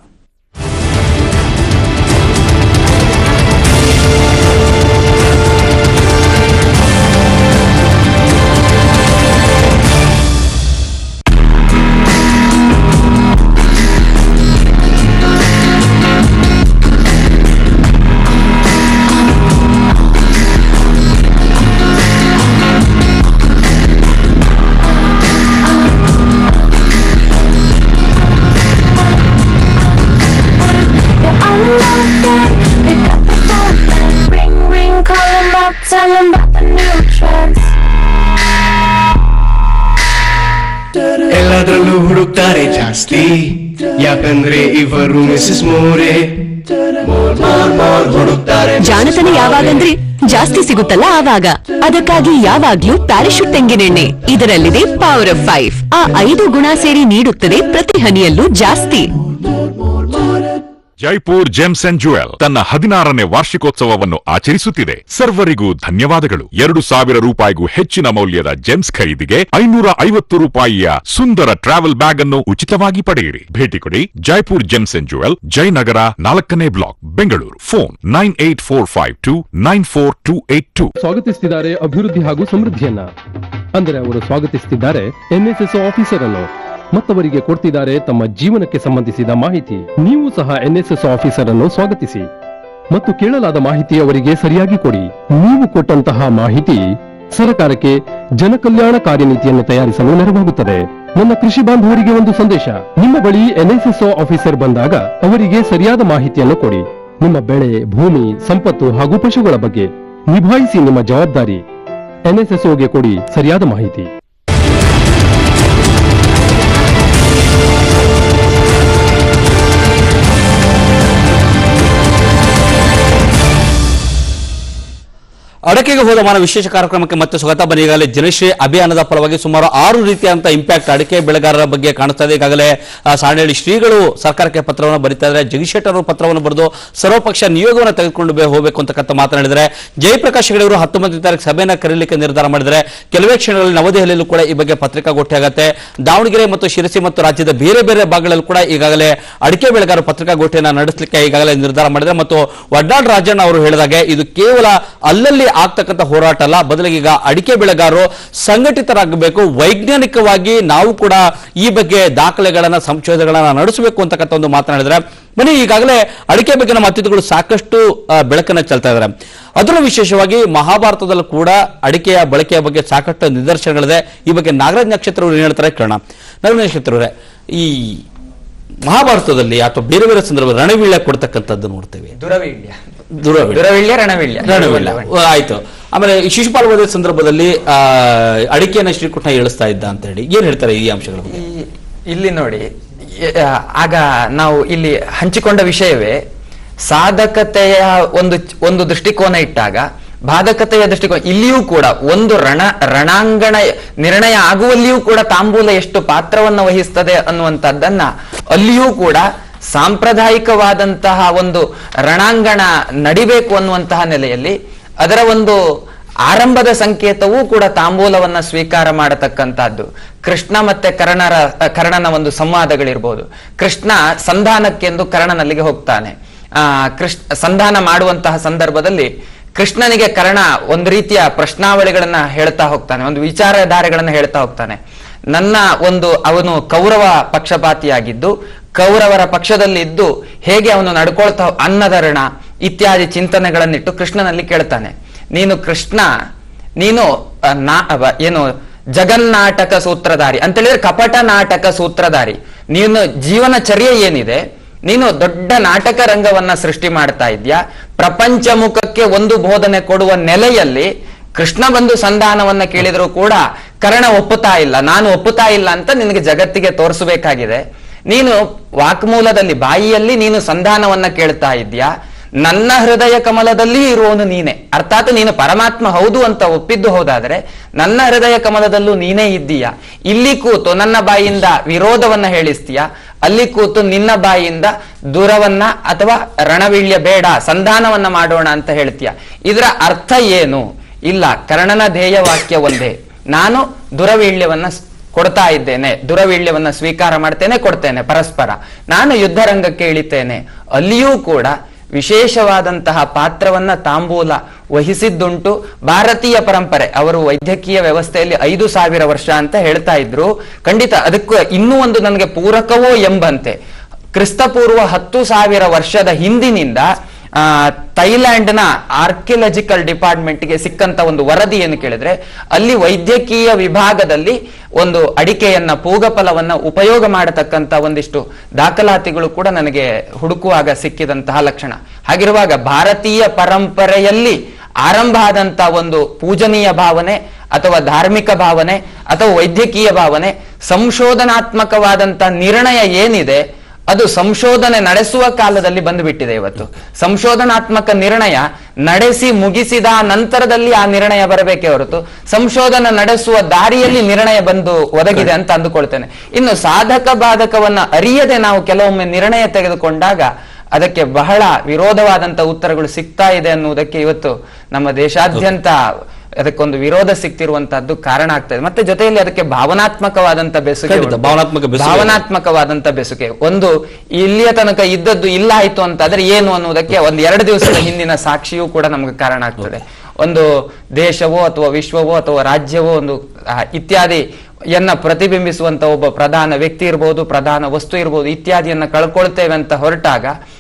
ಎಲ್ಲದರಲ್ಲೂ ಹುಡುಕ್ತಾರೆ ಜಾಸ್ತಿ, ಯಾಕಂದ್ರೆ ಇವರು ಮಿಸಸ್ ಮೋರೆ ಹುಡುಕ್ತಾರೆ. ಜಾಣತನ ಯಾವಾಗಂದ್ರೆ ಜಾಸ್ತಿ ಸಿಗುತ್ತಲ್ಲ ಆವಾಗ. ಅದಕ್ಕಾಗಿ ಯಾವಾಗ್ಲೂ ಪ್ಯಾರಾಶೂಟ್ ತೆಂಗಿನೆಣ್ಣೆ, ಇದರಲ್ಲಿದೆ ಪವರ್ ಆಫ್ ಫೈವ್. ಆ ಐದು ಗುಣ ಸೇರಿ ನೀಡುತ್ತದೆ ಪ್ರತಿ ಹನಿಯಲ್ಲೂ ಜಾಸ್ತಿ. ಜೈಪುರ್ ಜೆಮ್ಸ್ ಅಂಡ್ ಜ್ಯುವೆಲ್ ತನ್ನ ಹದಿನಾರನೇ ವಾರ್ಷಿಕೋತ್ಸವವನ್ನು ಆಚರಿಸುತ್ತಿದೆ. ಸರ್ವರಿಗೂ ಧನ್ಯವಾದಗಳು. ಎರಡು ಸಾವಿರ ರೂಪಾಯಿಗೂ ಹೆಚ್ಚಿನ ಮೌಲ್ಯದ ಜೆಮ್ಸ್ ಖರೀದಿಗೆ ಐನೂರ ಐವತ್ತು ರೂಪಾಯಿಯ ಸುಂದರ ಟ್ರಾವೆಲ್ ಬ್ಯಾಗ್ ಅನ್ನು ಉಚಿತವಾಗಿ ಪಡೆಯಿರಿ. ಭೇಟಿ ಕೊಡಿ Jaipur gems and jewel, Jayanagar, ನಾಲ್ಕನೇ block, Bengaluru. Phone nine eight four five two nine four two eight two. ಸ್ವಾಗತಿಸುತ್ತಿದ್ದಾರೆ ಅಭಿವೃದ್ಧಿ ಹಾಗೂ ಸಮೃದ್ಧಿಯನ್ನ. ಅಂದರೆ ಅವರು ಸ್ವಾಗತಿಸುತ್ತಿದ್ದಾರೆ ಎನ್ಎಸ್ಎಸ್ ಆಫೀಸರ್ ಅನ್ನು, ಮತ್ತವರಿಗೆ ಕೊಡ್ತಿದ್ದಾರೆ ತಮ್ಮ ಜೀವನಕ್ಕೆ ಸಂಬಂಧಿಸಿದ ಮಾಹಿತಿ. ನೀವು ಸಹ ಎನ್ಎಸ್ಎಸ್ ಆಫೀಸರ್ ಅನ್ನು ಸ್ವಾಗತಿಸಿ ಮತ್ತು ಕೇಳಲಾದ ಮಾಹಿತಿ ಅವರಿಗೆ ಸರಿಯಾಗಿ ಕೊಡಿ. ನೀವು ಕೊಟ್ಟಂತಹ ಮಾಹಿತಿ ಸರ್ಕಾರಕ್ಕೆ ಜನಕಲ್ಯಾಣ ಕಾರ್ಯನೀತಿಯನ್ನು ತಯಾರಿಸಲು ನೆರವಾಗುತ್ತದೆ. ನನ್ನ ಕೃಷಿ ಬಾಂಧವರಿಗೆ ಒಂದು ಸಂದೇಶ. ನಿಮ್ಮ ಬಳಿ ಎನ್ಎಸ್ಎಸ್ಒ ಆಫೀಸರ್ ಬಂದಾಗ ಅವರಿಗೆ ಸರಿಯಾದ ಮಾಹಿತಿಯನ್ನು ಕೊಡಿ. ನಿಮ್ಮ ಬೆಳೆ, ಭೂಮಿ, ಸಂಪತ್ತು ಹಾಗೂ ಪಶುಗಳ ಬಗ್ಗೆ ನಿಭಾಯಿಸಿ ನಿಮ್ಮ ಜವಾಬ್ದಾರಿ. ಎನ್ಎಸ್ಎಸ್ಒಗೆ ಕೊಡಿ ಸರಿಯಾದ ಮಾಹಿತಿ. ಅಡಕೆಗೆ ಹೋದ ಮಾನ ವಿಶೇಷ ಕಾರ್ಯಕ್ರಮಕ್ಕೆ ಮತ್ತೆ ಸ್ವಾಗತ. ಬನ್ನಿ, ಈಗಾಗಲೇ ಜನಶ್ರೀ ಅಭಿಯಾನದ ಫಲವಾಗಿ ಸುಮಾರು ಆರು ರೀತಿಯಾದಂತಹ ಇಂಪ್ಯಾಕ್ಟ್ ಅಡಕೆ ಬೆಳೆಗಾರರ ಬಗ್ಗೆ ಕಾಣಿಸ್ತಾ ಇದೆ. ಈಗಾಗಲೇ ಸಾಣೇಹಳ್ಳಿ ಶ್ರೀಗಳು ಸರ್ಕಾರಕ್ಕೆ ಪತ್ರವನ್ನು ಬರೀತಾ ಇದ್ದಾರೆ. ಜಗದೀಶ್ ಅವರು ಪತ್ರವನ್ನು ಬರೆದು ಸರ್ವಪಕ್ಷ ನಿಯೋಗವನ್ನು ತೆಗೆದುಕೊಂಡು ಹೋಗಬೇಕು ಅಂತಕ್ಕಂಥ ಮಾತನಾಡಿದರೆ, ಜಯಪ್ರಕಾಶ್ ಹೆಗಡೆ ಅವರು ಹತ್ತೊಂಬತ್ತನೇ ತಾರೀಕು ಸಭೆಯನ್ನು ಕರೆಯಲಿಕ್ಕೆ ನಿರ್ಧಾರ ಮಾಡಿದರೆ ಕೆಲವೇ ಕ್ಷಣಗಳಲ್ಲಿ ನವದೆಹಲಿಯಲ್ಲೂ ಕೂಡ ಈ ಬಗ್ಗೆ ಪತ್ರಿಕಾಗೋಷ್ಠಿ ಆಗುತ್ತೆ. ದಾವಣಗೆರೆ ಮತ್ತು ಶಿರಸಿ ಮತ್ತು ರಾಜ್ಯದ ಬೇರೆ ಬೇರೆ ಭಾಗಗಳಲ್ಲಿ ಕೂಡ ಈಗಾಗಲೇ ಅಡಕೆ ಬೆಳೆಗಾರರು ಪತ್ರಿಕಾಗೋಷ್ಠಿಯನ್ನು ನಡೆಸಲಿಕ್ಕೆ ಈಗಾಗಲೇ ನಿರ್ಧಾರ ಮಾಡಿದರೆ. ಮತ್ತು ವಡ್ನಾಳ್ ರಾಜಣ್ಣ ಅವರು ಹೇಳಿದಾಗೆ ಇದು ಕೇವಲ ಅಲ್ಲಲ್ಲಿ ಆಗ್ತಕ್ಕಂಥ ಹೋರಾಟ ಅಲ್ಲ, ಬದಲಿಗೆ ಈಗ ಅಡಿಕೆ ಬೆಳೆಗಾರರು ಸಂಘಟಿತರಾಗಬೇಕು, ವೈಜ್ಞಾನಿಕವಾಗಿ ನಾವು ಕೂಡ ಈ ಬಗ್ಗೆ ದಾಖಲೆಗಳನ್ನ ಸಂಶೋಧನೆಗಳನ್ನ ನಡೆಸಬೇಕು ಅಂತಕ್ಕಂಥ ಒಂದು ಮಾತನಾಡಿದ್ರೆ. ಬನ್ನಿ, ಈಗಾಗಲೇ ಅಡಿಕೆ ಬಗ್ಗೆ ನಮ್ಮ ಅತಿಥಿಗಳು ಸಾಕಷ್ಟು ಬೆಳಕನ್ನ ಚೆಲ್ತಾ ಇದ್ದಾರೆ. ಅದರಲ್ಲೂ ವಿಶೇಷವಾಗಿ ಮಹಾಭಾರತದಲ್ಲೂ ಕೂಡ ಅಡಿಕೆಯ ಬಳಕೆಯ ಬಗ್ಗೆ ಸಾಕಷ್ಟು ನಿದರ್ಶನಗಳಿದೆ. ಈ ಬಗ್ಗೆ ನಾಗರಾಜ್ ನಕ್ಷತ್ರ ಅವರು ಏನ್ ಹೇಳ್ತಾರೆ ಕೇಳೋಣ. ನಾಗರಾಜ್ ನಕ್ಷತ್ರ ಅವರೇ, ಈ ಮಹಾಭಾರತದಲ್ಲಿ ಅಥವಾ ಬೇರೆ ಬೇರೆ ಸಂದರ್ಭದಲ್ಲಿ ರಣವೀಳ್ಯ ಕೊಡ್ತಕ್ಕಂಥದ್ದು ನೋಡ್ತೇವೆ. ದುರವೀಳ್ಯ ದುರವೀಳ್ಯ ರಣವೀಳ್ಯ ರಣವೀಳ್ಯ ಆಯ್ತು. ಆಮೇಲೆ ಶಿಶುಪಾಲ ವಧೆ ಸಂದರ್ಭದಲ್ಲಿ ಆ ಅಡಿಕೆಯನ್ನ ಶ್ರೀಕೃಷ್ಣ ಇಳಿಸ್ತಾ ಇದ್ದ ಅಂತ ಹೇಳಿ ಏನ್ ಹೇಳ್ತಾರೆ ಈ ಅಂಶಗಳ ಬಗ್ಗೆ? ಇಲ್ಲಿ ನೋಡಿ, ಆಗ ನಾವು ಇಲ್ಲಿ ಹಂಚಿಕೊಂಡ ವಿಷಯವೇ ಸಾಧಕತೆಯ ಒಂದು ಒಂದು ದೃಷ್ಟಿಕೋನ ಇಟ್ಟಾಗ ಬಾಧಕತೆಯ ದೃಷ್ಟಿಕೋನ ಇಲ್ಲಿಯೂ ಕೂಡ ಒಂದು ರಣ ರಣಾಂಗಣ ನಿರ್ಣಯ ಆಗುವಲ್ಲಿಯೂ ಕೂಡ ತಾಂಬೂಲ ಎಷ್ಟು ಪಾತ್ರವನ್ನು ವಹಿಸ್ತದೆ ಅನ್ನುವಂಥದ್ದನ್ನ ಅಲ್ಲಿಯೂ ಕೂಡ ಸಾಂಪ್ರದಾಯಿಕವಾದಂತಹ ಒಂದು ರಣಾಂಗಣ ನಡಿಬೇಕು ಅನ್ನುವಂತಹ ನೆಲೆಯಲ್ಲಿ ಅದರ ಒಂದು ಆರಂಭದ ಸಂಕೇತವೂ ಕೂಡ ತಾಂಬೂಲವನ್ನ ಸ್ವೀಕಾರ ಮಾಡತಕ್ಕಂತಹದ್ದು. ಕೃಷ್ಣ ಮತ್ತೆ ಕರ್ಣರ ಕರ್ಣನ ಒಂದು ಸಂವಾದಗಳಿರ್ಬೋದು. ಕೃಷ್ಣ ಸಂಧಾನಕ್ಕೆಂದು ಕರ್ಣನಲ್ಲಿಗೆ ಹೋಗ್ತಾನೆ. ಆ ಕೃಷ್ಣ ಸಂಧಾನ ಮಾಡುವಂತಹ ಸಂದರ್ಭದಲ್ಲಿ ಕೃಷ್ಣನಿಗೆ ಕರ್ಣ ಒಂದು ರೀತಿಯ ಪ್ರಶ್ನಾವಳಿಗಳನ್ನ ಹೇಳ್ತಾ ಹೋಗ್ತಾನೆ, ಒಂದು ವಿಚಾರಧಾರೆಗಳನ್ನ ಹೇಳ್ತಾ ಹೋಗ್ತಾನೆ. ನನ್ನ ಒಂದು ಅವನು ಕೌರವ ಪಕ್ಷಪಾತಿಯಾಗಿದ್ದು ಕೌರವರ ಪಕ್ಷದಲ್ಲಿ ಇದ್ದು ಹೇಗೆ ಅವನು ನಡ್ಕೊಳ್ತಾ ಅನ್ನದರಣ ಇತ್ಯಾದಿ ಚಿಂತನೆಗಳನ್ನಿಟ್ಟು ಕೃಷ್ಣನಲ್ಲಿ ಕೇಳ್ತಾನೆ. ನೀನು ಕೃಷ್ಣ ನೀನು ನಾ ಏನು ಜಗನ್ನಾಟಕ ಸೂತ್ರಧಾರಿ ಅಂತ ಹೇಳಿದ್ರೆ ಕಪಟ ನಾಟಕ ಸೂತ್ರಧಾರಿ. ನೀನು ಜೀವನ ಚರ್ಯೆ ಏನಿದೆ, ನೀನು ದೊಡ್ಡ ನಾಟಕ ರಂಗವನ್ನ ಸೃಷ್ಟಿ ಮಾಡ್ತಾ ಇದ್ಯಾ. ಪ್ರಪಂಚ ಮುಖಕ್ಕೆ ಒಂದು ಬೋಧನೆ ಕೊಡುವ ನೆಲೆಯಲ್ಲಿ ಕೃಷ್ಣ ಬಂದು ಸಂಧಾನವನ್ನ ಕೇಳಿದ್ರು ಕೂಡ ಕರ್ಣ ಒಪ್ಪುತ್ತಾ ಇಲ್ಲ, ನಾನು ಒಪ್ಪುತ್ತಾ ಇಲ್ಲ ಅಂತ ನಿನಗೆ ಜಗತ್ತಿಗೆ ತೋರಿಸಬೇಕಾಗಿದೆ. ನೀನು ವಾಕ್ಮೂಲದಲ್ಲಿ ಬಾಯಿಯಲ್ಲಿ ನೀನು ಸಂಧಾನವನ್ನ ಕೇಳ್ತಾ ಇದ್ಯಾ, ನನ್ನ ಹೃದಯ ಕಮಲದಲ್ಲಿ ಇರುವವನು ನೀನೆ. ಅರ್ಥಾತ್ ನೀನು ಪರಮಾತ್ಮ ಹೌದು ಅಂತ ಒಪ್ಪಿದ್ದು ಹೋದಾದ್ರೆ ನನ್ನ ಹೃದಯ ಕಮಲದಲ್ಲೂ ನೀನೇ ಇದ್ದೀಯಾ. ಇಲ್ಲಿ ಕೂತು ನನ್ನ ಬಾಯಿಯಿಂದ ವಿರೋಧವನ್ನ ಹೇಳಿಸ್ತೀಯಾ, ಅಲ್ಲಿ ಕೂತು ನಿನ್ನ ಬಾಯಿಯಿಂದ ದೂರವನ್ನ ಅಥವಾ ರಣವೀಳ್ಯ ಬೇಡ ಸಂಧಾನವನ್ನ ಮಾಡೋಣ ಅಂತ ಹೇಳ್ತೀಯ. ಇದರ ಅರ್ಥ ಏನು? ಇಲ್ಲ, ಕರ್ಣನ ಧ್ಯೇಯ ವಾಕ್ಯ ಒಂದೇ, ನಾನು ದುರವೀಳ್ಯವನ್ನ ಕೊಡ್ತಾ ಇದ್ದೇನೆ, ದುರವೀಳ್ಯವನ್ನ ಸ್ವೀಕಾರ ಮಾಡ್ತೇನೆ, ಕೊಡ್ತೇನೆ ಪರಸ್ಪರ. ನಾನು ಯುದ್ಧರಂಗಕ್ಕೆ ಇಳಿತೇನೆ. ಅಲ್ಲಿಯೂ ಕೂಡ ವಿಶೇಷವಾದಂತಹ ಪಾತ್ರವನ್ನ ತಾಂಬೂಲ ವಹಿಸಿದ್ದುಂಟು. ಭಾರತೀಯ ಪರಂಪರೆ, ಅವರು ವೈದ್ಯಕೀಯ ವ್ಯವಸ್ಥೆಯಲ್ಲಿ ಐದು ಸಾವಿರ ವರ್ಷ ಅಂತ ಹೇಳ್ತಾ ಇದ್ರು. ಖಂಡಿತ ಅದಕ್ಕೂ ಇನ್ನೂ ಒಂದು ನನಗೆ ಪೂರಕವೋ ಎಂಬಂತೆ ಕ್ರಿಸ್ತಪೂರ್ವ ಹತ್ತು ಸಾವಿರ ವರ್ಷದ ಹಿಂದಿನಿಂದ ಆ ಥೈಲ್ಯಾಂಡ್ ನ ಆರ್ಕಿಯಾಲಜಿಕಲ್ ಡಿಪಾರ್ಟ್ಮೆಂಟ್ಗೆ ಸಿಕ್ಕಂತ ಒಂದು ವರದಿ ಏನು ಕೇಳಿದ್ರೆ, ಅಲ್ಲಿ ವೈದ್ಯಕೀಯ ವಿಭಾಗದಲ್ಲಿ ಒಂದು ಅಡಿಕೆಯನ್ನ ಪೂಗಫಲವನ್ನ ಉಪಯೋಗ ಮಾಡತಕ್ಕಂತ ಒಂದಿಷ್ಟು ದಾಖಲಾತಿಗಳು ಕೂಡ ನನಗೆ ಹುಡುಕುವಾಗ ಸಿಕ್ಕಿದಂತಹ ಲಕ್ಷಣ. ಹಾಗಿರುವಾಗ ಭಾರತೀಯ ಪರಂಪರೆಯಲ್ಲಿ ಆರಂಭ ಆದಂತ ಒಂದು ಪೂಜನೀಯ ಭಾವನೆ ಅಥವಾ ಧಾರ್ಮಿಕ ಭಾವನೆ ಅಥವಾ ವೈದ್ಯಕೀಯ ಭಾವನೆ, ಸಂಶೋಧನಾತ್ಮಕವಾದಂತ ನಿರ್ಣಯ ಏನಿದೆ ಅದು ಸಂಶೋಧನೆ ನಡೆಸುವ ಕಾಲದಲ್ಲಿ ಬಂದುಬಿಟ್ಟಿದೆ. ಇವತ್ತು ಸಂಶೋಧನಾತ್ಮಕ ನಿರ್ಣಯ ನಡೆಸಿ ಮುಗಿಸಿದ ನಂತರದಲ್ಲಿ ಆ ನಿರ್ಣಯ ಬರಬೇಕೇ ಹೊರತು ಸಂಶೋಧನೆ ನಡೆಸುವ ದಾರಿಯಲ್ಲಿ ನಿರ್ಣಯ ಬಂದು ಒದಗಿದೆ ಅಂತ ಅಂದುಕೊಳ್ತೇನೆ. ಇನ್ನು ಸಾಧಕ ಬಾಧಕವನ್ನ ಅರಿಯದೆ ನಾವು ಕೆಲವೊಮ್ಮೆ ನಿರ್ಣಯ ತೆಗೆದುಕೊಂಡಾಗ ಅದಕ್ಕೆ ಬಹಳ ವಿರೋಧವಾದಂತ ಉತ್ತರಗಳು ಸಿಗ್ತಾ ಇದೆ ಅನ್ನುವುದಕ್ಕೆ ಇವತ್ತು ನಮ್ಮ ದೇಶಾದ್ಯಂತ ಅದಕ್ಕೊಂದು ವಿರೋಧ ಸಿಕ್ತಿರುವಂತಹದ್ದು ಕಾರಣ ಆಗ್ತದೆ. ಮತ್ತೆ ಜೊತೆಯಲ್ಲಿ ಅದಕ್ಕೆ ಭಾವನಾತ್ಮಕವಾದಂತ ಬೆಸುಗೆ ಭಾವನಾತ್ಮಕವಾದಂತ ಬೆಸುಗೆ ಒಂದು ಇಲ್ಲಿಯ ತನಕ ಇದ್ದದ್ದು ಇಲ್ಲ ಆಯ್ತು ಅಂತ ಆದ್ರೆ ಏನು ಅನ್ನುವುದಕ್ಕೆ ಒಂದು ಎರಡು ದಿವಸದ ಹಿಂದಿನ ಸಾಕ್ಷಿಯೂ ಕೂಡ ನಮಗೆ ಕಾರಣ ಆಗ್ತದೆ. ಒಂದು ದೇಶವೋ ಅಥವಾ ವಿಶ್ವವೋ ಅಥವಾ ರಾಜ್ಯವೋ ಒಂದು ಇತ್ಯಾದಿ ಯನ್ನ ಪ್ರತಿಬಿಂಬಿಸುವಂತ ಒಬ್ಬ ಪ್ರಧಾನ ವ್ಯಕ್ತಿ ಇರ್ಬೋದು, ಪ್ರಧಾನ ವಸ್ತು ಇರ್ಬೋದು, ಇತ್ಯಾದಿಯನ್ನ ಕಳ್ಕೊಳ್ತೇವೆ ಅಂತ ಹೊರಟಾಗ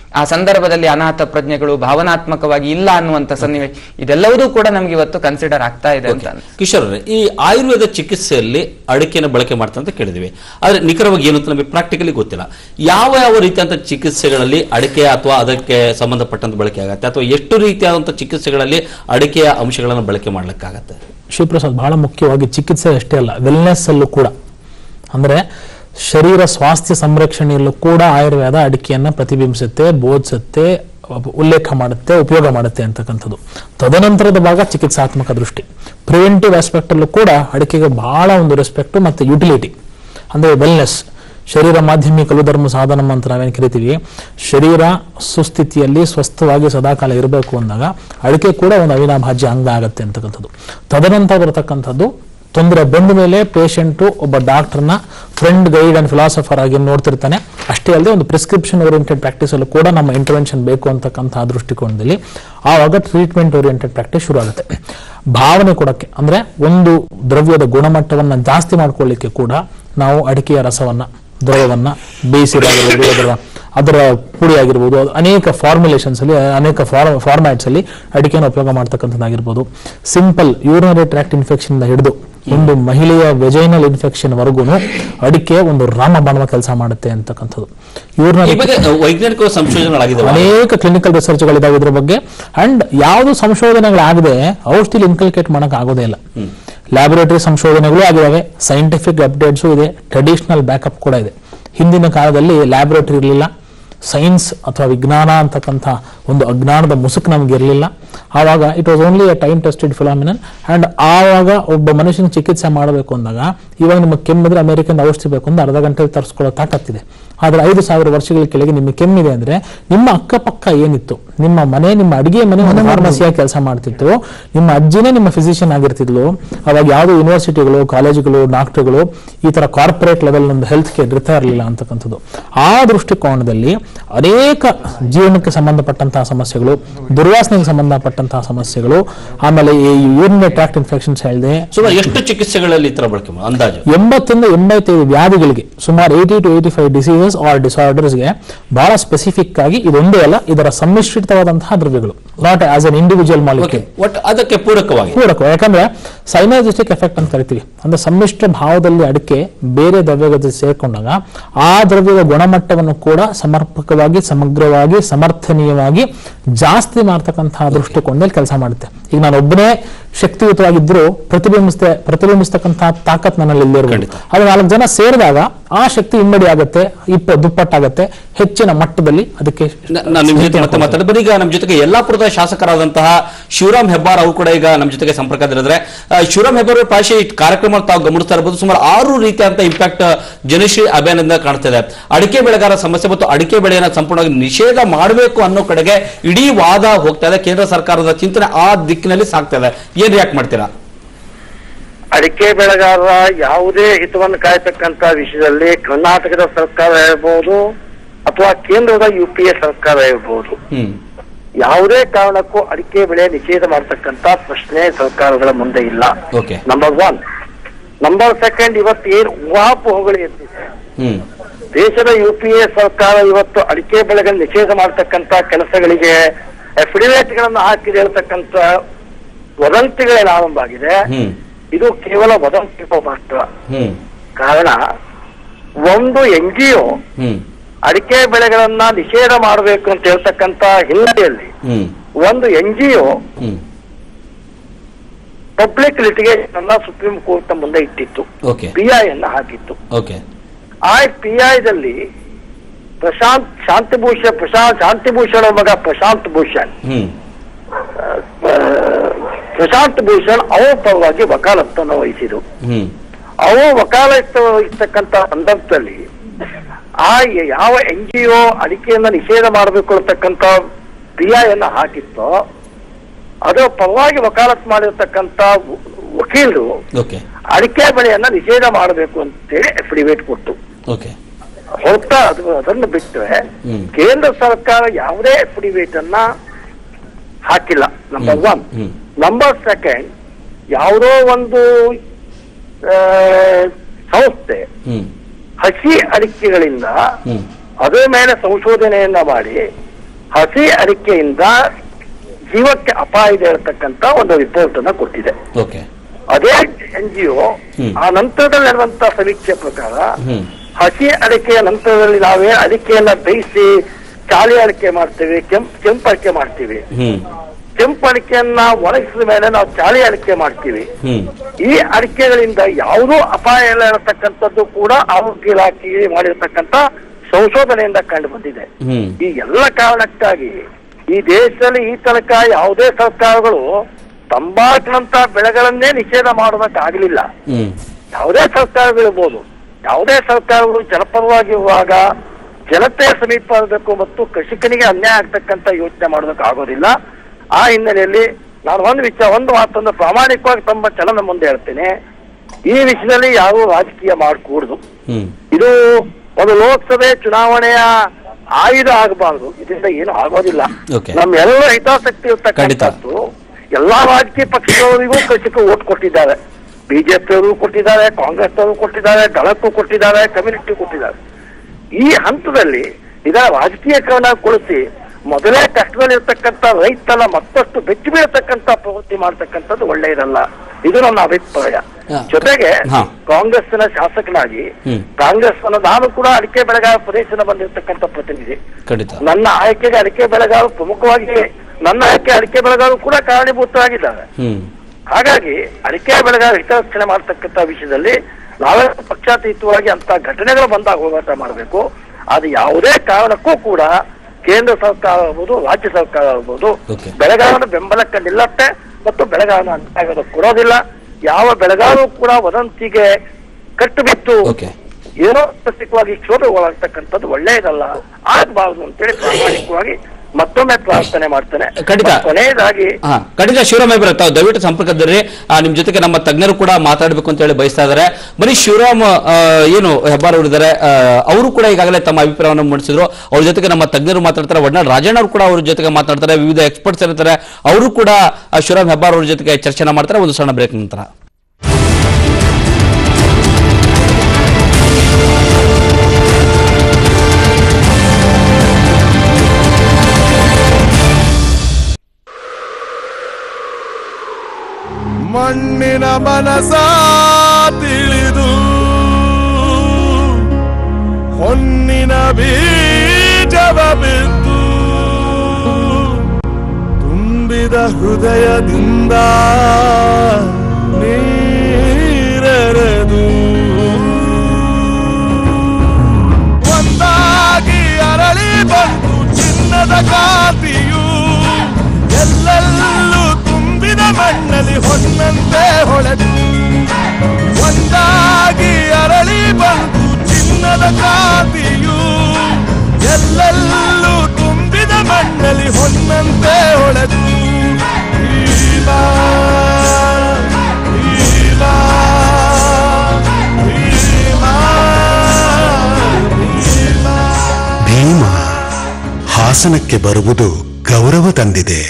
ಆ ಸಂದರ್ಭದಲ್ಲಿ ಅನಾಥ ಪ್ರಜ್ಞೆಗಳು ಭಾವನಾತ್ಮಕವಾಗಿ ಇಲ್ಲ ಅನ್ನುವಂಥ ಸನ್ನಿವೇಶ ಇದೆಲ್ಲವೂ ಕೂಡ ನಮ್ಗೆ ಇವತ್ತು ಕನ್ಸಿಡರ್ ಆಗ್ತಾ ಇದೆ ಅಂತ. ಕಿಶೋರ್, ಈ ಆಯುರ್ವೇದ ಚಿಕಿತ್ಸೆಯಲ್ಲಿ ಅಡಿಕೆಯನ್ನು ಬಳಕೆ ಮಾಡ್ತಾ ಅಂತ ಕೇಳಿದ್ವಿ, ಆದ್ರೆ ನಿಖರವಾಗಿ ಏನು ಅಂತ ನಮಗೆ ಪ್ರಾಕ್ಟಿಕಲಿ ಗೊತ್ತಿಲ್ಲ. ಯಾವ ಯಾವ ರೀತಿಯಂತ ಚಿಕಿತ್ಸೆಗಳಲ್ಲಿ ಅಡಿಕೆ ಅಥವಾ ಅದಕ್ಕೆ ಸಂಬಂಧಪಟ್ಟಂತ ಬಳಕೆ ಆಗತ್ತೆ, ಅಥವಾ ಎಷ್ಟು ರೀತಿಯಾದಂತಹ ಚಿಕಿತ್ಸೆಗಳಲ್ಲಿ ಅಡಿಕೆಯ ಅಂಶಗಳನ್ನು ಬಳಕೆ ಮಾಡ್ಲಿಕ್ಕಾಗತ್ತೆ? ಶಿವಪ್ರಸಾದ್, ಬಹಳ ಮುಖ್ಯವಾಗಿ ಚಿಕಿತ್ಸೆ ಅಷ್ಟೇ ಅಲ್ಲ, ವೆಲ್ನೆಸ್ ಅಲ್ಲೂ ಕೂಡ, ಅಂದ್ರೆ ಶರೀರ ಸ್ವಾಸ್ಥ್ಯ ಸಂರಕ್ಷಣೆಯಲ್ಲೂ ಕೂಡ ಆಯುರ್ವೇದ ಅಡಿಕೆಯನ್ನ ಪ್ರತಿಬಿಂಬಿಸುತ್ತೆ, ಬೋಧಿಸುತ್ತೆ, ಉಲ್ಲೇಖ ಮಾಡುತ್ತೆ, ಉಪಯೋಗ ಮಾಡುತ್ತೆ ಅಂತಕ್ಕಂಥದ್ದು. ತದನಂತರದ ಭಾಗ ಚಿಕಿತ್ಸಾತ್ಮಕ ದೃಷ್ಟಿ, ಪ್ರಿವೆಂಟಿವ್ ಆಸ್ಪೆಕ್ಟ್ ಅಲ್ಲೂ ಕೂಡ ಅಡಿಕೆಗೆ ಬಹಳ ಒಂದು ರೆಸ್ಪೆಕ್ಟ್ ಮತ್ತೆ ಯುಟಿಲಿಟಿ, ಅಂದ್ರೆ ವೆಲ್ನೆಸ್. ಶರೀರ ಮಾಧ್ಯಮಿ ಕಲುಧರ್ಮ ಸಾಧನಂ ಅಂತ ನಾವೇನು ಕರಿತೀವಿ, ಶರೀರ ಸುಸ್ಥಿತಿಯಲ್ಲಿ ಸ್ವಸ್ಥವಾಗಿ ಸದಾಕಾಲ ಇರಬೇಕು ಅಂದಾಗ ಅಡಿಕೆ ಕೂಡ ಒಂದು ಅವಿನಾಭಾಜ್ಯ ಅಂಗ ಆಗತ್ತೆ ಅಂತಕ್ಕಂಥದ್ದು. ತದನಂತರ ಬರತಕ್ಕಂಥದ್ದು ತೊಂದರೆ ಬಂದ ಮೇಲೆ ಪೇಷಂಟು ಒಬ್ಬ ಡಾಕ್ಟರ್ನ ಫ್ರೆಂಡ್, ಗೈಡ್ ಅಂಡ್ ಫಿಲಾಸಫರ್ ಆಗಿ ನೋಡ್ತಿರ್ತಾನೆ. ಅಷ್ಟೇ ಅಲ್ಲದೆ ಒಂದು ಪ್ರಿಸ್ಕ್ರಿಪ್ಷನ್ ಓರಿಯೆಂಟೆಡ್ ಪ್ರಾಕ್ಟೀಸ್ ಅಲ್ಲೂ ಕೂಡ ನಮ್ಮ ಇಂಟರ್ವೆನ್ಷನ್ ಬೇಕು ಅಂತಕ್ಕಂತಹ ದೃಷ್ಟಿಕೋನದಲ್ಲಿ ಆವಾಗ ಟ್ರೀಟ್ಮೆಂಟ್ ಓರಿಯೆಂಟೆಡ್ ಪ್ರಾಕ್ಟೀಸ್ ಶುರು ಆಗುತ್ತೆ. ಭಾವನೆ ಕೊಡಕ್ಕೆ, ಅಂದ್ರೆ ಒಂದು ದ್ರವ್ಯದ ಗುಣಮಟ್ಟವನ್ನ ಜಾಸ್ತಿ ಮಾಡ್ಕೊಳ್ಳಿಕ್ಕೆ ಕೂಡ ನಾವು ಅಡಿಕೆಯ ರಸವನ್ನ, ದ್ರವವನ್ನ ಬೇಯಿಸಿರಾಗಿರ್ಬೋದು, ಅದರ ಅದರ ಪುಡಿ ಆಗಿರ್ಬೋದು, ಅನೇಕ ಫಾರ್ಮುಲೇಷನ್ಸ್ ಅಲ್ಲಿ, ಅನೇಕ ಫಾರ್ಮ್ಯಾಟ್ಸ್ ಅಲ್ಲಿ ಅಡಿಕೆಯನ್ನು ಉಪಯೋಗ ಮಾಡ್ತಕ್ಕಂಥದ್ದಾಗಿರ್ಬೋದು. ಸಿಂಪಲ್ ಯೂರಿನರಿ ಟ್ರ್ಯಾಕ್ಟ್ ಇನ್ಫೆಕ್ಷನ್ ಇಂದ ಹಿಡಿದು ಒಂದು ಮಹಿಳೆಯ ವೆಜೈನಲ್ ಇನ್ಫೆಕ್ಷನ್ ವರೆಗೂ ಅಡಿಕೆ ಒಂದು ರಾಮಬಾಣವ ಕೆಲಸ ಮಾಡುತ್ತೆ ಅಂತಕ್ಕಂಥದ್ದು. ಯೂರಿನರಿ ವೈಜ್ಞಾನಿಕ ಸಂಶೋಧನೆಗಳಾಗಿದ್ದಾವೆ, ಅನೇಕ ಕ್ಲಿನಿಕಲ್ ರಿಸರ್ಚ್ಗಳಿದಾವೆ ಇದ್ರ ಬಗ್ಗೆ. ಅಂಡ್ ಯಾವುದು ಸಂಶೋಧನೆಗಳಾಗದೆ ಔಷಧಿ ಇನ್ಕಲ್ಕೇಟ್ ಮಾಡಕ್ ಆಗೋದೇ ಇಲ್ಲ. ಲ್ಯಾಬೊರೇಟರಿ ಸಂಶೋಧನೆಗಳು ಆಗಿದಾವೆ, ಸೈಂಟಿಫಿಕ್ ಅಪ್ಡೇಟ್ಸು ಇದೆ, ಟ್ರೆಡಿಷನಲ್ ಬ್ಯಾಕಪ್ ಕೂಡ ಇದೆ. ಹಿಂದಿನ ಕಾಲದಲ್ಲಿ ಲ್ಯಾಬೊರೇಟರಿ ಇರಲಿಲ್ಲ, ಸೈನ್ಸ್ ಅಥವಾ ವಿಜ್ಞಾನ ಅಂತಕ್ಕಂಥ ಒಂದು ಅಜ್ಞಾನದ ಮುಸುಕು ನಮ್ಗೆ ಇರಲಿಲ್ಲ. ಆವಾಗ it was only a time tested phenomenon. And ಆವಾಗ ಒಬ್ಬ ಮನುಷ್ಯನ ಚಿಕಿತ್ಸೆ ಮಾಡಬೇಕು ಅಂದಾಗ, ಇವಾಗ ನಿಮಗೆ ಕೆಮ್ಮಿದ್ರೆ ಅಮೆರಿಕನ್ ಔಷಧಿ ಬೇಕು ಅಂದ್ರೆ ಅರ್ಧ ಗಂಟೆಗೆ ತರಿಸ್ಕೊಳ್ಳೋ ತಾಕತ್ತಿದೆ. ಆದ್ರೆ ಐದು ಸಾವಿರ ವರ್ಷಗಳ ಕೆಳಗೆ ನಿಮಗೆ ಕೆಮ್ಮಿದೆ ಅಂದ್ರೆ ನಿಮ್ಮ ಅಕ್ಕಪಕ್ಕ ಏನಿತ್ತು, ನಿಮ್ಮ ಮನೆ, ನಿಮ್ಮ ಅಡಿಗೆ ಮನೆ ಒಂದು ಫಾರ್ಮಸಿಯಾಗಿ ಕೆಲಸ ಮಾಡ್ತಿತ್ತು, ನಿಮ್ಮ ಅಜ್ಜಿನೇ ನಿಮ್ಮ ಫಿಸಿಷಿಯನ್ ಆಗಿರ್ತಿದ್ಲು. ಅವಾಗ ಯಾವುದೋ ಯೂನಿವರ್ಸಿಟಿಗಳು, ಕಾಲೇಜುಗಳು, ಡಾಕ್ಟರ್ಗಳು ಈ ತರ ಕಾರ್ಪೊರೇಟ್ ಲೆವೆಲ್ ಒಂದು ಹೆಲ್ತ್ ಕೇರ್ ಇರ್ತಾ ಇರಲಿಲ್ಲ ಅಂತಕ್ಕಂಥದ್ದು. ಆ ದೃಷ್ಟಿಕೋನದಲ್ಲಿ ಅನೇಕ ಜೀವನಕ್ಕೆ ಸಂಬಂಧಪಟ್ಟಂತಹ ಸಮಸ್ಯೆಗಳು, ದುರ್ವಾಸನೆಗೆ ಸಂಬಂಧಪಟ್ಟಂತಹ ಸಮಸ್ಯೆಗಳು, ಆಮೇಲೆ ಈ ಯೂರಿನರಿ ಟ್ರ್ಯಾಕ್ಟ್ ಇನ್ಫೆಕ್ಷನ್ಸ್ ಹೇಳಿದೆ. ಸುಮಾರು ಎಷ್ಟು ಚಿಕಿತ್ಸೆಗಳಲ್ಲಿ ಈ ತರ ಬಳಕೆ ಅಂದಾಜು ಎಂಬತ್ತರಿಂದ ಎಂಬತ್ತೈದು ವ್ಯಾಧಿಗಳಿಗೆ, ಸುಮಾರು eighty two eighty five diseases or ಡಿಸಾರ್ಡರ್ಸ್ಗೆ ಬಹಳ ಸ್ಪೆಸಿಫಿಕ್ ಆಗಿ ಇದೊಂದೇ ಅಲ್ಲ, ಇದರ ಸಮ್ಮಿಶ್ರಿತವಾದಂತಹ ದ್ರವ್ಯಗಳು, not as an individual molecule, ಅದಕ್ಕೆ ಪೂರಕವಾಗಿ ಪೂರಕ. ಯಾಕಂದ್ರೆ ಸೈನರ್ಜಿಸ್ಟಿಕ್ ಎಫೆಕ್ಟ್ ಅಂತ ಕರಿತೀವಿ, ಅಂದ್ರೆ ಸಮ್ಮಿಶ್ರ ಭಾವದಲ್ಲಿ ಅಡಿಕೆ ಬೇರೆ ದ್ರವ್ಯಗಳ ಜೊತೆ ಸೇರ್ಕೊಂಡಾಗ ಆ ದ್ರವ್ಯದ ಗುಣಮಟ್ಟವನ್ನು ಕೂಡ ಸಮರ್ಪಕವಾಗಿ, ಸಮಗ್ರವಾಗಿ, ಸಮರ್ಥನೀಯವಾಗಿ ಜಾಸ್ತಿ ಮಾಡ್ತಕ್ಕಂತಹ ದೃಷ್ಟಿಕೋನದಲ್ಲಿ ಕೆಲಸ ಮಾಡುತ್ತೆ. ಈಗ ನಾನು ಒಬ್ಬನೇ ಶಕ್ತಿಯುತವಾಗಿದ್ದರೂ ಪ್ರತಿಬಿಂಬಿಸ್ತ ಪ್ರತಿಬಿಂಬಿಸ್ತಕ್ಕಂತಹ ತಾಕತ್ ನನ್ನಲ್ಲಿ ಇಲ್ಲೇ ಇರಬಹುದು. ಅದು ನಾಲ್ಕು ಜನ ಸೇರಿದಾಗ ಆ ಶಕ್ತಿ ಇಮ್ಮಡಿ ಆಗುತ್ತೆ, ಇಪ್ಪ ದುಪ್ಪಟ್ಟಾಗತ್ತೆ, ಹೆಚ್ಚಿನ ಮಟ್ಟದಲ್ಲಿ ಅದಕ್ಕೆ. ನಾನು ನಿಮ್ ಜೊತೆ ಮತ್ತೆ ಮಾತಾಡ್ತೀನಿ. ಈಗ ನಮ್ಮ ಜೊತೆಗೆ ಯಲ್ಲಾಪುರದ ಶಾಸಕರಾದಂತಹ ಶಿವರಾಮ್ ಹೆಬ್ಬಾರ್ ಅವರು ಕೂಡ ಈಗ ನಮ್ಮ ಜೊತೆಗೆ ಸಂಪರ್ಕದಲ್ಲಿದ್ದಾರೆ. ಶಿವರಾಮ್ ಹೆಬ್ಬಾರ್ ಭಾಷೆ ಕಾರ್ಯಕ್ರಮ ತಾವು ಗಮನಿಸ್ತಾ ಇರಬಹುದು, ಸುಮಾರು ಆರು ರೀತಿಯಾದಂತಹ ಇಂಪ್ಯಾಕ್ಟ್ ಜನಶ್ರೀ ಅಭಿಯಾನದಿಂದ ಕಾಣ್ತಿದೆ. ಅಡಿಕೆ ಬೆಳೆಗಾರ ಸಮಸ್ಯೆ ಮತ್ತು ಅಡಿಕೆ ಬೆಳೆಯನ್ನು ಸಂಪೂರ್ಣವಾಗಿ ನಿಷೇಧ ಮಾಡಬೇಕು ಅನ್ನೋ ಕಡೆಗೆ ಇಡೀ ವಾದ ಹೋಗ್ತಾ ಇದೆ. ಕೇಂದ್ರ ಸರ್ಕಾರದ ಚಿಂತನೆ ಆ ದಿಕ್ಕಿನಲ್ಲಿ ಸಾಗ್ತಾ ಇದೆ. ಏನ್ ರಿಯಾಕ್ಟ್ ಮಾಡ್ತೀರಾ? ಅಡಿಕೆ ಬೆಳೆಗಾರರ ಯಾವುದೇ ಹಿತವನ್ನು ಕಾಯ್ತಕ್ಕಂತ ವಿಷಯದಲ್ಲಿ ಕರ್ನಾಟಕದ ಸರ್ಕಾರ ಇರಬಹುದು ಅಥವಾ ಕೇಂದ್ರದ ಯು ಪಿ ಎ ಸರ್ಕಾರ ಇರಬಹುದು, ಯಾವುದೇ ಕಾರಣಕ್ಕೂ ಅಡಿಕೆ ಬೆಳೆ ನಿಷೇಧ ಮಾಡತಕ್ಕಂತ ಪ್ರಶ್ನೆ ಸರ್ಕಾರಗಳ ಮುಂದೆ ಇಲ್ಲ. Number one. ನಂಬರ್ ಸೆಕೆಂಡ್, ಇವತ್ತು ಏನು ಊಹಾಪೋಹಗಳು ಎದ್ದಿದೆ, ದೇಶದ ಯು ಪಿ ಎ ಸರ್ಕಾರ ಇವತ್ತು ಅಡಿಕೆ ಬೆಳೆಗಳ ನಿಷೇಧ ಮಾಡತಕ್ಕಂತ ಕೆಲಸಗಳಿಗೆ ಅಫಿಡವಿಟ್ ಗಳನ್ನು ಹಾಕಿ ಹೇಳ್ತಕ್ಕಂತ ವದಂತಿಗಳೇನು ಆರಂಭ ಆಗಿದೆ. ಇದು ಕೇವಲ ವದಂತಿ ಮಾತ್ರ. ಕಾರಣ, ಒಂದು ಎನ್ ಜಿ ಒ ಅಡಿಕೆ ಬೆಳೆಗಳನ್ನ ನಿಷೇಧ ಮಾಡಬೇಕು ಅಂತ ಹೇಳ್ತಕ್ಕಂತ ಹಿನ್ನೆಲೆಯಲ್ಲಿ ಒಂದು N G O public litigation ಅನ್ನ ಸುಪ್ರೀಂ ಕೋರ್ಟ್ ಮುಂದೆ ಇಟ್ಟಿತ್ತು, ಪಿ ಐ ಅನ್ನ ಹಾಕಿತ್ತು. ಆ ಪಿ ಐದಲ್ಲಿ ಪ್ರಶಾಂತ್ ಶಾಂತಿಭೂಷಣ್ ಪ್ರಶಾಂತ್ ಶಾಂತಿಭೂಷಣ್ ಮಗ ಪ್ರಶಾಂತ್ ಭೂಷಣ್ ಪ್ರಶಾಂತ್ ಭೂಷಣ್ ಅವರ ಪರವಾಗಿ ವಕಾಲತ್ತನ್ನು ವಹಿಸಿದ್ರು. ಅವು ವಕಾಲತ್ತು ವಹಿಸ್ತಕ್ಕಂತ ಸಂದರ್ಭದಲ್ಲಿ ಆ ಯಾವ ಎನ್ ಜಿ ಒ ಅಡಿಕೆಯನ್ನ ನಿಷೇಧ ಮಾಡಬೇಕು ಅಂತಕ್ಕಂಥ ಪಿ ಐ ಅನ್ನ ಹಾಕಿತ್ತೋ ಅದರ ಪರವಾಗಿ ವಕಾಲತ್ ಮಾಡಿರ್ತಕ್ಕಂಥ ವಕೀಲರು ಅಡಿಕೆ ಬೆಳೆಯನ್ನ ನಿಷೇಧ ಮಾಡಬೇಕು ಅಂತೇಳಿ ಅಫಿಡವಿಟ್ ಕೊಟ್ಟು ಹೊರತಾ ಅದು ಅದನ್ನು ಬಿಟ್ಟರೆ ಕೇಂದ್ರ ಸರ್ಕಾರ ಯಾವುದೇ ಅಫಿಡವಿಟ್ ಅನ್ನ ಹಾಕಿಲ್ಲ. Number one. ನಂಬರ್ ಸೆಕೆಂಡ್, ಯಾವುದೋ ಒಂದು ಸಂಸ್ಥೆ ಹಸಿ ಅಡಿಕೆಗಳಿಂದ ಅದರ ಮೇಲೆ ಸಂಶೋಧನೆಯನ್ನ ಮಾಡಿ ಹಸಿ ಅಡಿಕೆಯಿಂದ ಜೀವಕ್ಕೆ ಅಪಾಯ ಇದೆ ಇರತಕ್ಕಂತ ಒಂದು ರಿಪೋರ್ಟ್ ಅನ್ನ ಕೊಟ್ಟಿದೆ. ಅದೇ ಎನ್ ಜಿ ಒ ಆ ನಂತರದಲ್ಲಿ ನಡೆದಂತ ಸಮೀಕ್ಷೆ ಪ್ರಕಾರ ಹಸಿ ಅಡಿಕೆಯ ನಂತರದಲ್ಲಿ ನಾವೇ ಅಡಿಕೆಯನ್ನ ಬೇಯಿಸಿ ಚಾಲಿ ಅಡಿಕೆ ಮಾಡ್ತೀವಿ, ಕೆಂಪ್ ಕೆಂಪು ಅಡಿಕೆ ಮಾಡ್ತೀವಿ. ಕೆಂಪು ಅಡಿಕೆಯನ್ನ ಒಣಗಿಸಿದ ಮೇಲೆ ನಾವು ಚಾಲಿ ಅಡಿಕೆ ಮಾಡ್ತೀವಿ. ಈ ಅಡಿಕೆಗಳಿಂದ ಯಾವುದೂ ಅಪಾಯ ಇಲ್ಲ ಇರತಕ್ಕಂಥದ್ದು ಕೂಡ ಆರೋಗ್ಯ ಇಲಾಖೆ ಮಾಡಿರ್ತಕ್ಕಂಥ ಸಂಶೋಧನೆಯಿಂದ ಕಂಡು ಬಂದಿದೆ. ಈ ಎಲ್ಲ ಕಾರಣಕ್ಕಾಗಿ ಈ ದೇಶದಲ್ಲಿ ಈ ತನಕ ಯಾವುದೇ ಸರ್ಕಾರಗಳು ತಂಬಾಕಿನಂತ ಬೆಳೆಗಳನ್ನೇ ನಿಷೇಧ ಮಾಡೋದಕ್ಕಾಗಲಿಲ್ಲ. ಯಾವುದೇ ಸರ್ಕಾರಗಳಿರ್ಬೋದು, ಯಾವುದೇ ಸರ್ಕಾರಗಳು ಜನಪರವಾಗಿರುವಾಗ ಜನತೆಯ ಸಮೀಪ ಆಗಬೇಕು ಮತ್ತು ಕೃಷಿಕನಿಗೆ ಅನ್ಯಾಯ ಆಗ್ತಕ್ಕಂಥ ಯೋಚನೆ ಮಾಡೋದಕ್ಕೆ ಆಗೋದಿಲ್ಲ. ಆ ಹಿನ್ನೆಲೆಯಲ್ಲಿ ನಾನು ಒಂದು ವಿಚಾರ ಒಂದು ಮಾತನ್ನು ಪ್ರಾಮಾಣಿಕವಾಗಿ ತಮ್ಮ ಚಲನ ಮುಂದೆ ಹೇಳ್ತೇನೆ. ಈ ವಿಷಯದಲ್ಲಿ ಯಾರು ರಾಜಕೀಯ ಮಾಡಕೂಡದು. ಇದು ಒಂದು ಲೋಕಸಭೆ ಚುನಾವಣೆಯ ಆಯುಧ ಆಗಬಾರದು. ಇದರಿಂದ ಏನು ಆಗೋದಿಲ್ಲ. ನಮ್ಮೆಲ್ಲ ಹಿತಾಸಕ್ತಿ ಇರ್ತಕ್ಕಂಥದ್ದು ಎಲ್ಲಾ ರಾಜಕೀಯ ಪಕ್ಷದವರಿಗೂ ಕೃಷಿಕರು ಓಟ್ ಕೊಟ್ಟಿದ್ದಾರೆ. ಬಿಜೆಪಿಯವರು ಕೊಟ್ಟಿದ್ದಾರೆ, ಕಾಂಗ್ರೆಸ್ ಅವರು ಕೊಟ್ಟಿದ್ದಾರೆ, ದಳಕ್ಕೂ ಕೊಟ್ಟಿದ್ದಾರೆ, ಕಮ್ಯುನಿಟಿ ಕೊಟ್ಟಿದ್ದಾರೆ. ಈ ಹಂತದಲ್ಲಿ ಇದರ ರಾಜಕೀಯಕರಣಗೊಳಿಸಿ ಮೊದಲೇ ಕಷ್ಟದಲ್ಲಿರ್ತಕ್ಕಂಥ ರೈತನ ಮತ್ತಷ್ಟು ಬೆಚ್ಚಿ ಬೀಳತಕ್ಕಂಥ ಪ್ರವೃತ್ತಿ ಮಾಡ್ತಕ್ಕಂಥದ್ದು ಒಳ್ಳೆಯದಲ್ಲ. ಇದು ನನ್ನ ಅಭಿಪ್ರಾಯ. ಜೊತೆಗೆ ಕಾಂಗ್ರೆಸ್ನ ಶಾಸಕನಾಗಿ ಕಾಂಗ್ರೆಸ್ ನಾನು ಕೂಡ ಅಡಿಕೆ ಬೆಳೆಗಾರ ಪ್ರದೇಶದ ಬಂದಿರತಕ್ಕಂಥ ಪ್ರತಿನಿಧಿ. ನನ್ನ ಆಯ್ಕೆಗೆ ಅಡಿಕೆ ಬೆಳೆಗಾರರು ಪ್ರಮುಖವಾಗಿ ನನ್ನ ಆಯ್ಕೆ ಅಡಿಕೆ ಬೆಳೆಗಾರರು ಕೂಡ ಕಾರಣೀಭೂತರಾಗಿದ್ದಾರೆ. ಹಾಗಾಗಿ ಅಡಿಕೆ ಬೆಳೆಗಾರ ಹಿತರಕ್ಷಣೆ ಮಾಡತಕ್ಕಂಥ ವಿಷಯದಲ್ಲಿ ನಾವೇ ಪಕ್ಷಾತೀತವಾಗಿ ಅಂತ ಘಟನೆಗಳು ಬಂದಾಗ ಹೋರಾಟ ಮಾಡಬೇಕು. ಅದು ಯಾವುದೇ ಕಾರಣಕ್ಕೂ ಕೂಡ ಕೇಂದ್ರ ಸರ್ಕಾರ ಆಗ್ಬೋದು, ರಾಜ್ಯ ಸರ್ಕಾರ ಆಗ್ಬೋದು ಬೆಳೆಗಾರನ ಬೆಂಬಲಕ್ಕೆ ನಿಲ್ಲತ್ತೆ ಮತ್ತು ಬೆಳೆಗಾರನ ಅನ್ಯಾಯ ಕೊಡೋದಿಲ್ಲ. ಯಾವ ಬೆಳೆಗಾರರು ಕೂಡ ವದಂತಿಗೆ ಕಟ್ಟು ಬಿದ್ದು ಏನೋ ಪ್ರತ್ಯೇಕವಾಗಿ ಕ್ಷೋಭೆಗೊಳಗಾಗ್ತಕ್ಕಂಥದ್ದು ಒಳ್ಳೆಯದಲ್ಲ, ಆಗಬಾರದು ಅಂತೇಳಿ ಪ್ರಾಮಾಣಿಕವಾಗಿ ಮತ್ತೊಮ್ಮೆ ಪ್ರಾರ್ಥನೆ ಮಾಡ್ತೇನೆ. ಖಂಡಿತ ಕೊನೆಯದಾಗಿ ಖಂಡಿತ ಶಿವರಾಮ್ ಇಬ್ಬರ ತಾವು ದಯವಿಟ್ಟು ಸಂಪರ್ಕದಲ್ಲಿ ನಿಮ್ ಜೊತೆಗೆ ನಮ್ಮ ತಜ್ಞರು ಕೂಡ ಮಾತಾಡಬೇಕು ಅಂತ ಹೇಳಿ ಬಯಸ್ತಾ ಇದ್ದಾರೆ. ಬರೀ ಶಿವರಾಮ್ ಏನು ಹೆಬ್ಬಾರ್ ಅವರಿದ್ದಾರೆ, ಅವರು ಕೂಡ ಈಗಾಗಲೇ ತಮ್ಮ ಅಭಿಪ್ರಾಯವನ್ನು ಮಂಡಿಸಿದ್ರು. ಅವ್ರ ಜೊತೆಗೆ ನಮ್ಮ ತಜ್ಞರು ಮಾತಾಡ್ತಾರೆ, ವಡ್ನಾಳ್ ರಾಜಣ್ಣ ಅವರು ಕೂಡ ಅವ್ರ ಜೊತೆಗೆ ಮಾತಾಡ್ತಾರೆ, ವಿವಿಧ ಎಕ್ಸ್ಪರ್ಟ್ಸ್ ಇರ್ತಾರೆ, ಅವರು ಕೂಡ ಶಿವರಾಮ್ ಹೆಬ್ಬಾರ್ ಅವ್ರ ಜೊತೆಗೆ ಚರ್ಚೆನ ಮಾಡ್ತಾರೆ. ಒಂದು ಸಣ್ಣ ಬ್ರೇಕ್ ನಂತರ ಮಣ್ಣಿನ ಮನಸ ತಿಳಿದು ಹೊನ್ನಿನ ಬೀಜವ ಬಿದ್ದು ತುಂಬಿದ ಹೃದಯದಿಂದ ನೀರೆರೆದು ಒಂದಾಗಿ ಅರಳಿ ಬಂದು ಚಿನ್ನದ ಕಾಂತಿಯು ಎಲ್ಲೆಲ್ಲೂ ತುಂಬಿದ ಮಣ್ಣಲ್ಲಿ ಹೊನ್ನಂತೆ ಹೊಳೆದು ಒಂದಾಗಿ ಅರಳಿ ಬಂದು ಚಿನ್ನದ ಕಾಂತಿಯು ಎಲ್ಲೆಲ್ಲೂ ತುಂಬಿದ ಮಣ್ಣಲ್ಲಿ ಹೊನ್ನಂತೆ ಹೊಳೆದು ಭೀಮ ಭೀಮ ಭೀಮ ಹಾಸನಕ್ಕೆ ಬರುವುದು ಗೌರವ ತಂದಿದೆ.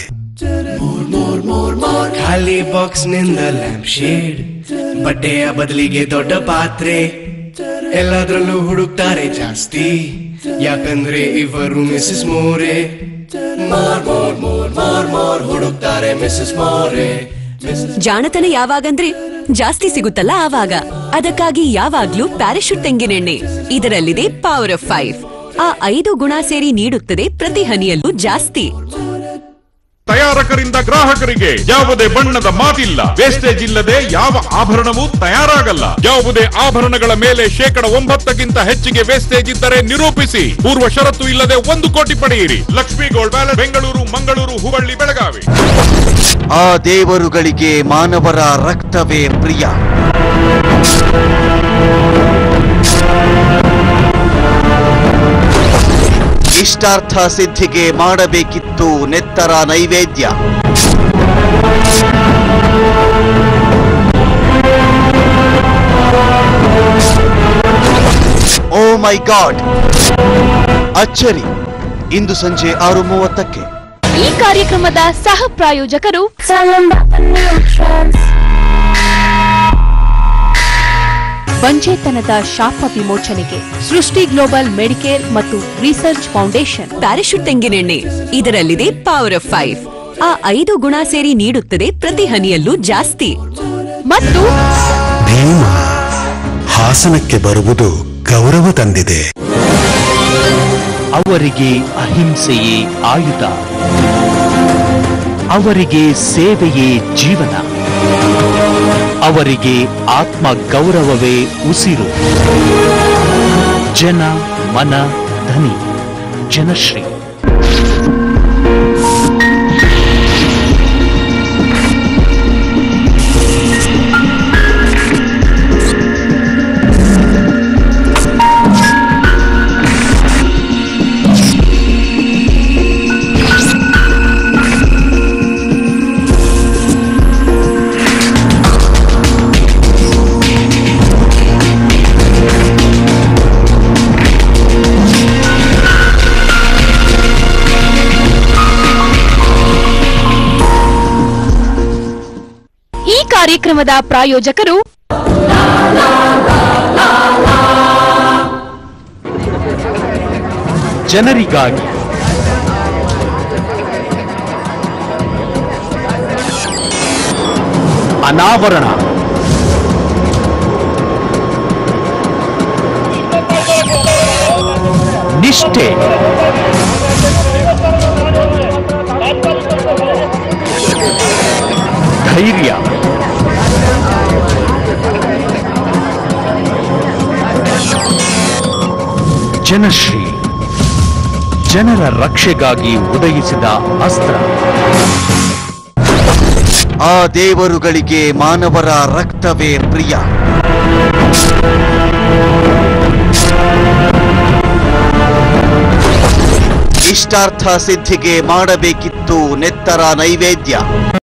ಖಾಲಿ ಬಾಕ್ಸ್ ನಿಂದ ಲ್ಯಾಂಪ್ ಶೇಡ್, ಬಟ್ಟೆಯ ಬದಲಿಗೆ ದೊಡ್ಡ ಪಾತ್ರೆ, ಎಲ್ಲದರಲ್ಲೂ ಹುಡುಕ್ತಾರೆ ಜಾಸ್ತಿ, ಯಾಕಂದ್ರೆ ಇವರು Mrs More. More more more more more ಹುಡುಕ್ತಾರೆ ಮಿಸಸ್ ಮೋರೆ. ಜಾಣತನ ಯಾವಾಗಂದ್ರೆ ಜಾಸ್ತಿ ಸಿಗುತ್ತಲ್ಲ ಆವಾಗ. ಅದಕ್ಕಾಗಿ ಯಾವಾಗ್ಲೂ ಪ್ಯಾರಾಶೂಟ್ ತೆಂಗಿನೆಣ್ಣೆ. ಇದರಲ್ಲಿದೆ ಪವರ್ ಆಫ್ ಫೈವ್. ಆ ಐದು ಗುಣ ಸೇರಿ ನೀಡುತ್ತದೆ ಪ್ರತಿ ಹನಿಯಲ್ಲೂ ಜಾಸ್ತಿ. ತಯಾರಕರಿಂದ ಗ್ರಾಹಕರಿಗೆ ಯಾವುದೇ ಬಣ್ಣದ ಮಾತಿಲ್ಲ. ವೇಸ್ಟೇಜ್ ಇಲ್ಲದೆ ಯಾವ ಆಭರಣವೂ ತಯಾರಾಗಲ್ಲ. ಯಾವುದೇ ಆಭರಣಗಳ ಮೇಲೆ ಶೇಕಡ ಒಂಬತ್ತಕ್ಕಿಂತ ಹೆಚ್ಚಿಗೆ ವೇಸ್ಟೇಜ್ ಇದ್ದರೆ ನಿರೂಪಿಸಿ. ಪೂರ್ವ ಷರತ್ತು ಇಲ್ಲದೆ ಒಂದು ಕೋಟಿ ಪಡೆಯಿರಿ. Lakshmi gold palace, Bengaluru, Mangaluru, Hubballi, Belagavi. ಆ ದೇವರುಗಳಿಗೆ ಮಾನವರ ರಕ್ತವೇ ಪ್ರಿಯ. ಇಷ್ಟಾರ್ಥ ಸಿದ್ಧಿಗೆ ಮಾಡಬೇಕಿತ್ತು ನೆತ್ತರ ನೈವೇದ್ಯ. ಓ ಮೈ ಗಾಡ್, ಅಚ್ಚರಿ ಇಂದು ಸಂಜೆ ಆರು ಮೂವತ್ತಕ್ಕೆ. ಈ ಕಾರ್ಯಕ್ರಮದ ಸಹ ಪ್ರಾಯೋಜಕರು ಬಂಜೇತನದ ಶಾಪ ವಿಮೋಚನೆಗೆ ಸೃಷ್ಟಿ ಗ್ಲೋಬಲ್ ಮೆಡಿಕೇರ್ ಮತ್ತು ರಿಸರ್ಚ್ ಫೌಂಡೇಶನ್. ಪ್ಯಾರಾಶೂಟ್ ತೆಂಗಿನೆಣ್ಣೆ, ಇದರಲ್ಲಿದೆ ಪವರ್ ಆಫ್ ಫೈವ್. ಆ ಐದು ಗುಣ ಸೇರಿ ನೀಡುತ್ತದೆ ಪ್ರತಿ ಹನಿಯಲ್ಲೂ ಜಾಸ್ತಿ. ಮತ್ತು ಭೀಮ ಹಾಸನಕ್ಕೆ ಬರುವುದು ಗೌರವ ತಂದಿದೆ. ಅವರಿಗೆ ಅಹಿಂಸೆಯೇ ಆಯುಧ, ಅವರಿಗೆ ಸೇವೆಯೇ ಜೀವನ, ಅವರಿಗೆ ಆತ್ಮ ಗೌರವವೇ ಉಸಿರು. ಜನ ಮನ ಧನಿ ಜನಶ್ರೀ. ಕಾರ್ಯಕ್ರಮದ ಪ್ರಾಯೋಜಕರು ಜನರಿಗಾಗಿ ಅನಾವರಣ, ನಿಷ್ಠೆ, ಧೈರ್ಯ, ಜನಶ್ರೀ ಜನರ ರಕ್ಷೆಗಾಗಿ ಉದಯಿಸಿದ ಅಸ್ತ್ರ. ಆ ದೇವರುಗಳಿಗೆ ಮಾನವರ ರಕ್ತವೇ ಪ್ರಿಯ. ಇಷ್ಟಾರ್ಥ ಸಿದ್ಧಿಗೆ ಮಾಡಬೇಕಿತ್ತು ನೆತ್ತರ ನೈವೇದ್ಯ.